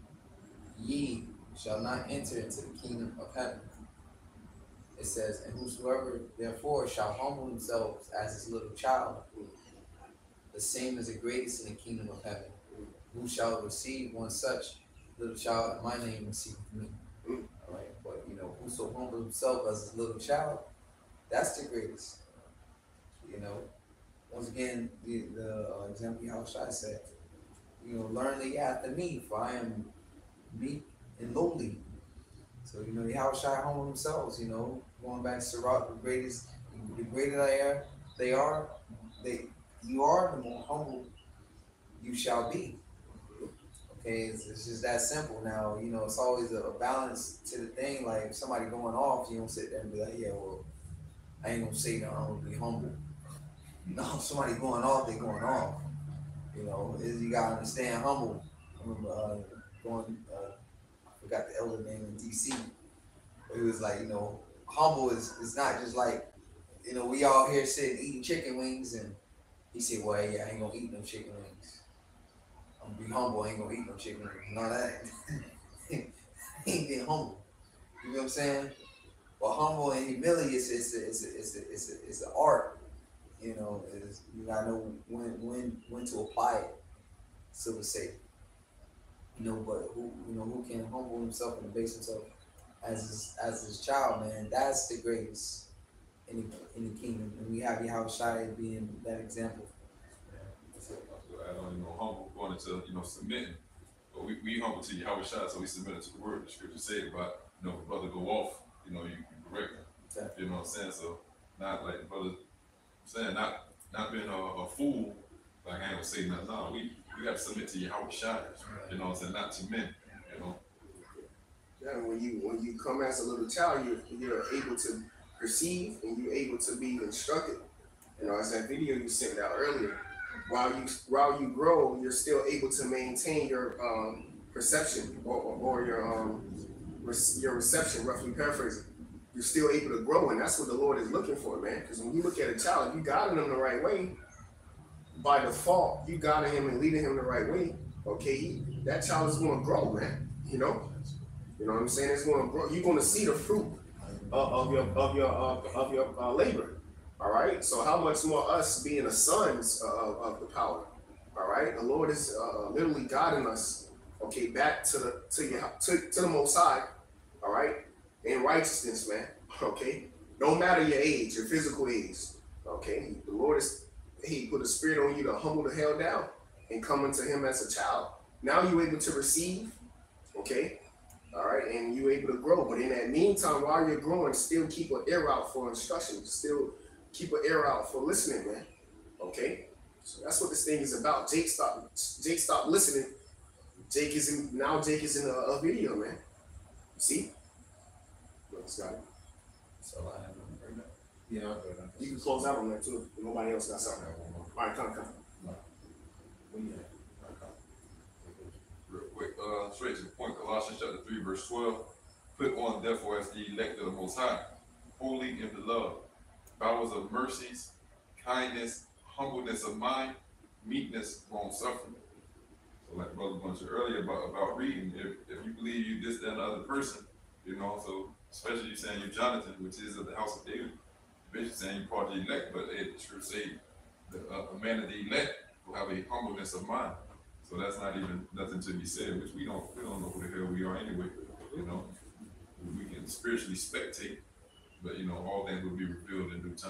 ye shall not enter into the kingdom of heaven. It says, and whosoever therefore shall humble themselves as his little child, the same is the greatest in the kingdom of heaven. Who shall receive one such little child in my name receiveth me. All right, but you know, whoso humble himself as his little child, that's the greatest. You know, once again, the, the uh, example Yahushua said, you know, learn the after me, for I am meek and lowly. So, you know, the Yahushua humble themselves, you know, going back to Sirach, the greatest, the greater they are, they are, they, you are, the more humble you shall be. Okay, it's, it's just that simple. Now, you know, it's always a, a balance to the thing. Like, if somebody going off, you don't sit there and be like, yeah, well, I ain't gonna say no, I'm gonna be humble. No, somebody going off, they going off. You know, is you gotta understand humble. I remember uh, going, uh, I forgot the elder name in D C. But it was like, you know, humble is, is not just like, you know, we all here sitting eating chicken wings, and he said, well, yeah, I ain't gonna eat no chicken wings. I'm gonna be humble, I ain't gonna eat no chicken wings. No, that ain't, ain't being humble. You know what I'm saying? But humble and humility is it's a, it's a, it's a, it's a, it's an art. You know, is you gotta know when when when to apply it, so to say. You know, but who you know who can humble himself and debase himself as his, as his child, man, that's the greatest in the, in the kingdom. And we have Yahushua being that example. I don't you know humble going into you know submitting, but we, we humble to Yahushua, so we submit to the word. The scripture say about you know if brother go off, you know you, you correct him. Exactly. You know what I'm saying? So not like brother saying not not being a, a fool, like I ain't gonna say nothing. No, we we got to submit to Yahushua. You know what I'm saying? Not to men. You know, Yeah, when you when you come as a little child, you you're able to perceive and you're able to be instructed. You know, as that video you sent out earlier, while you while you grow, you're still able to maintain your um, perception or, or your um, your reception, roughly paraphrasing. You're still able to grow, and that's what the Lord is looking for, man. Because when you look at a child, if you guiding them the right way, by default, you guiding him and leading him the right way, okay, he, that child is going to grow, man. You know, you know what I'm saying? It's going to grow. You're going to see the fruit of, of your of your uh, of your uh, labor. All right. So how much more us being the sons of, of the power? All right. The Lord is uh, literally guiding us, okay, back to the to your to, to the Most High. All right, in righteousness, man. Okay. No matter your age, your physical age. Okay. The Lord is He put a spirit on you to humble the hell down and come into Him as a child. Now you're able to receive. Okay. All right, and you're able to grow. But in that meantime, while you're growing, still keep an ear out for instruction. Still keep an ear out for listening, man. Okay, so that's what this thing is about. Jake stopped. Jake stopped listening. Jake is in now. Jake is in a, a video, man. You see? Brother's got it. So I have one right now. Yeah, I'll go down. You can close out on that too. If nobody else got something. All right, come, come. Well, yeah. Real quick, uh, straight to the point, Colossians chapter three, verse twelve. Put on therefore as the elect of the Most High, holy and beloved, bowels of mercies, kindness, humbleness of mind, meekness, long suffering. So like Brother mentioned earlier about, about reading, if, if you believe you this, that, and other person, you know, so especially you saying you Jonathan, which is of the house of David, basically saying you're part of the elect, but it sure say the, uh, a man of the elect will have a humbleness of mind. So that's not even nothing to be said, which we don't we don't know who the hell we are anyway. You know, we can spiritually spectate, but you know, all things will be revealed in due time.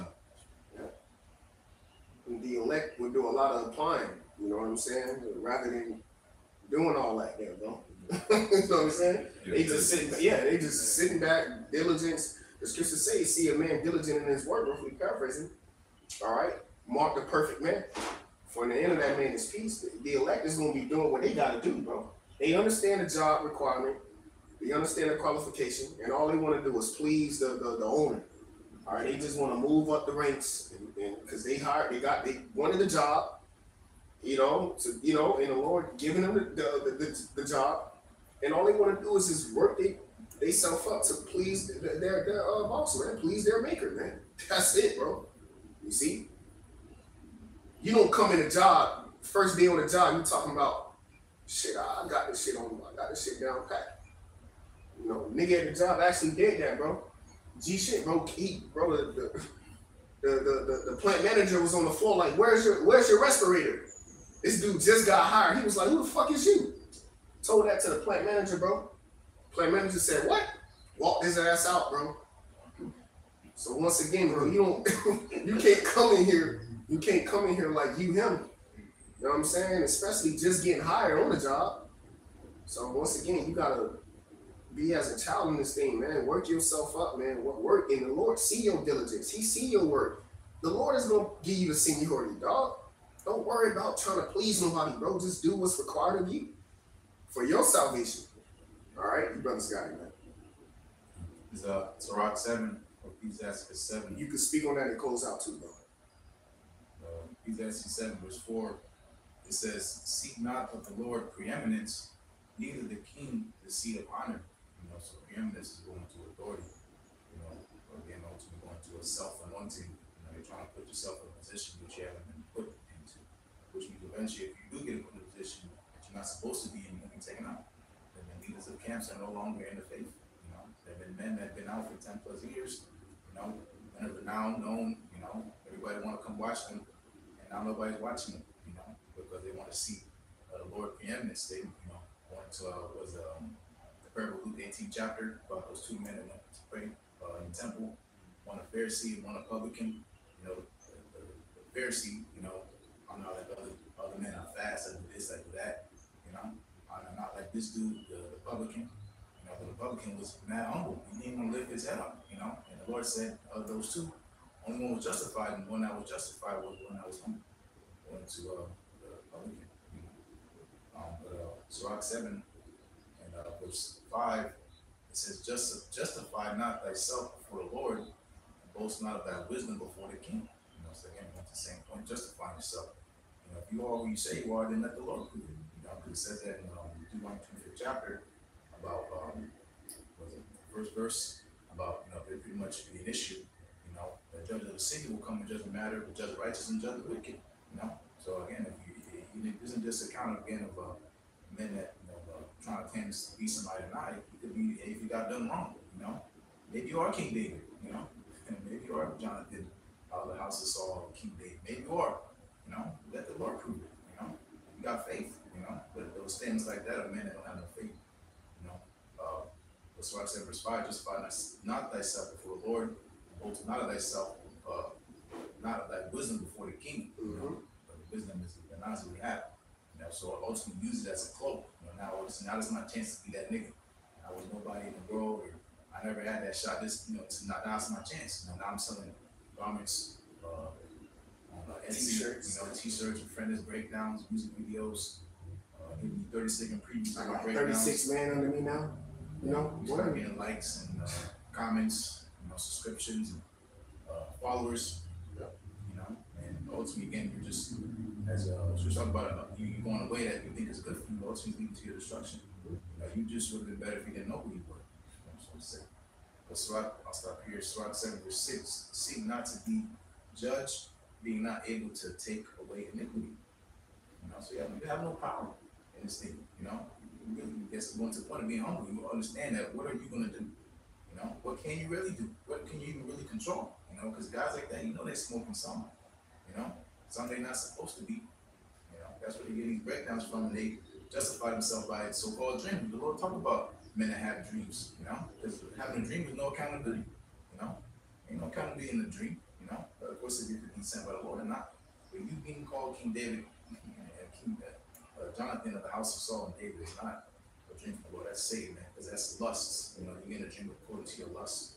Yeah. The elect would do a lot of applying. You know what I'm saying? Rather than doing all that, there, bro. You know what I'm saying? Yeah, they just sitting, yeah, they just sitting back, diligence. The scriptures say, "See a man diligent in his work." Roughly paraphrasing. All right, mark the perfect man. For in the end of that man is peace. The, the elect is going to be doing what they got to do, bro. They understand the job requirement. They understand the qualification, and all they want to do is please the, the, the owner. All right, they just want to move up the ranks, and because they hired, they got, they wanted the job, you know, to, you know, and the Lord giving them the the, the, the job, and all they want to do is just work they they self up to please their their, their uh, boss, man, please their maker, man. That's it, bro. You see. You don't come in a job, first day on the job, you talking about, shit, I got this shit on, I got this shit down pat. You know, nigga at the job actually did that, bro. G shit, bro, he, bro, the, the, the, the, the plant manager was on the floor like, where's your, where's your respirator? This dude just got hired. He was like, who the fuck is you? Told that to the plant manager, bro. Plant manager said, what? Walked his ass out, bro. So once again, bro, you don't, you can't come in here You can't come in here like you him. You know what I'm saying? Especially just getting hired on the job. So once again, you gotta be as a child in this thing, man. Work yourself up, man. Work in the Lord. See your diligence. He see your work. The Lord is gonna give you the seniority, dog. Don't worry about trying to please nobody, bro. Just do what's required of you for your salvation. All right, you brothers got it, man. It's uh, Sirach seven or Ecclesiastes seven. You can speak on that and close out too, bro. Uh, Ecclesiastes seven verse four. It says, "Seek not of the Lord preeminence, neither the king the seat of honor." You know, so preeminence is going to authority. You know, again, ultimately going to a self-anointing. You know, you're trying to put yourself in a position which you haven't been put into, which means eventually, if you do get put in a position that you're not supposed to be in, you'll be taken out. And the leaders of camps are no longer in the faith. You know, there have been men that have been out for ten plus years. You know, men of renown, known. You know, everybody want to come watch them, and now nobody's watching them. You know, because they want to see uh, the Lord preeminence. They, you know, going to uh, was um, the parable of Luke eighteenth chapter about those two men that went to pray uh, in the temple, one a Pharisee and one a publican. You know, the, the, the Pharisee, you know, I'm not like other other men. I fast, I do this, I do that. You know, I'm not like this dude, the, the publican. You know, the Republican was mad humble. He didn't even lift his head up. You know, and the Lord said, of those two, only one was justified, and the one that was justified was the one that was humble. Going to uh, the Republican. Um, but uh, Sirach seven and uh, verse five, it it says, Just, justify not thyself before the Lord, and boast not of thy wisdom before the king. You know, so again, it's the same point, justify yourself. You know, if you are who you say you are, then let the Lord prove it. You know, because it says that in um, Deuteronomy twenty-fifth chapter about, um, was it the first verse, about, you know, there pretty much be an issue. You know, the judge of the city will come and judge the matter, the judge the righteous and judge the wicked. You know, so again, if you, it isn't just a count again of uh, men that, you know, uh, trying to claim to be somebody tonight. It could be if you got done wrong. You know, maybe you are King David. You know, and maybe you are Jonathan out of the house of Saul, King David. Maybe you are. You know, let the Lord prove it. You know, you got faith. You know, but those things like that are men that don't have no faith. You know, uh, that's why I said verse five: justify not thyself before the Lord, boast not of thyself, uh, not of thy wisdom before the king. You know, but the wisdom is the knowledge that we have. You know, so ultimately use it as a cloak. You know, now it's now it's my chance to be that nigga. I was nobody in the world, or I never had that shot. This, you know, it's not, now it's my chance. You know, now I'm selling garments, uh, on uh, Etsy, T-shirts. you know, t-shirts, friends, breakdowns, music videos, uh, give me thirty second previews I of my got breakdowns. thirty-six man under me now. You know, You start getting likes and uh, comments, you know, subscriptions, and uh, followers. Yep. You know, and ultimately, again, you're just as uh, as we're talking about, uh, you you going a way that you think is good for you, ultimately leading to your destruction. You know, you just would have been better if you didn't know who you were. You know, so to say. But Sirach, I'll stop here. Sirach seven verse six: seek not to be judged, being not able to take away iniquity. You know, so you have, you have no power in this thing. You know, you really gets going to the point of being humble. You understand that. What are you going to do? You know, what can you really do? What can you even really control? You know, because guys like that, you know, they're smoking something. You know, something they're not supposed to be. You know, that's where they get these breakdowns from, and they justify themselves by so-called dreams. The Lord talk about men that have dreams. You know, because having a dream is no accountability. You know, ain't no accountability in the dream. You know, but of course, if you're being sent by the Lord or not. But you being called King David and King uh, Jonathan of the house of Saul and David is not a dream from the Lord. That's Satan, man, because that's lusts. You know, you get a dream according to your lust.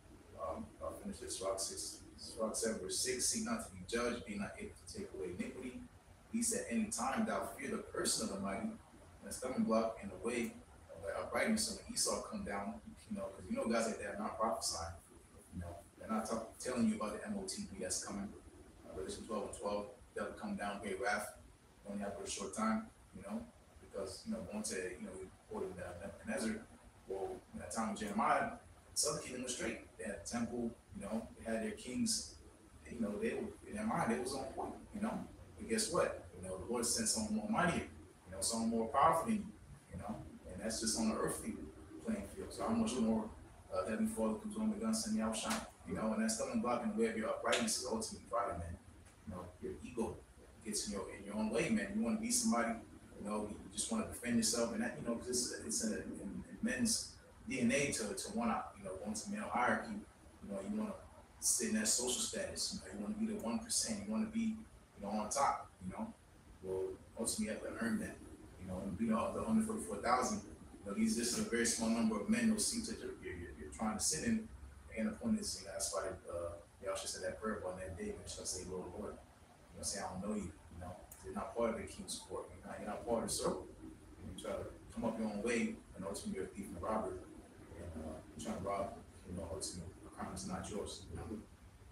Um, I'll finish this. Sirach six, Sirach seven verse six: seek not to be judged, be not able to take away iniquity. Least at any time thou fear the person of the mighty, and a stumbling block in the way of thy uprightness. So when Esau come down, you know, because you know guys like that are not prophesying. You know, they're not talk, telling you about the M O T B that's coming. Uh, Revelation twelve and twelve, they'll come down, great wrath. Only have for a short time, you know, because you know, going to you know, we quoted uh, Nebuchadnezzar. Well, in that time of Jeremiah, the southern kingdom was straight. They had a temple, you know, they had their kings. You know, they were in their mind, they was on point, you know. But guess what? You know, the Lord sent someone more mightier, you know, someone more powerful than you, you know, and that's just on the earthly playing field. So how much more uh, Heavenly Father comes on the gun, send me outshine, you know, and that stumbling block in the way of your uprightness is ultimately pride, man. You know, your ego gets in your in your own way, man. You want to be somebody, you know, you just want to defend yourself, and that, you know, because it's, it's in, in, in men's D N A to to want to, you know, go into male hierarchy. You know, you want to sit in that social status. You know, you want to be the one percent. You want to be, you know, on top. You know, well, ultimately you have to earn that. You know, and be the one hundred forty-four thousand. You know, these just a very small number of men. Those seats that you're, you're, you're trying to sit in. And the point is, you know, that's why uh, y'all should say that prayer on that day. And shall say, Lord, Lord. You know, say I don't know you. You know, you're not part of the king's court. You're not, you're not part of the circle. And you try to come up your own way, and ultimately you're a thief and a robber. And uh, you're trying to rob, you know, ultimately the crime is not yours. You know?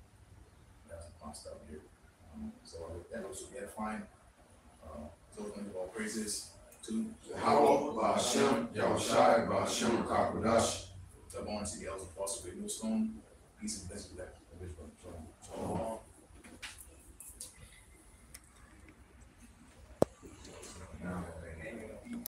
That's my stuff here. Um, so with that also be edifying. Uh, so we're going to give all praises to Yahweh, Ba'ashem, Yahushai, Ba'ashem, Kakwadash. the born to the elders of Apostle Great Millstone. Peace and blessings to that. So, now,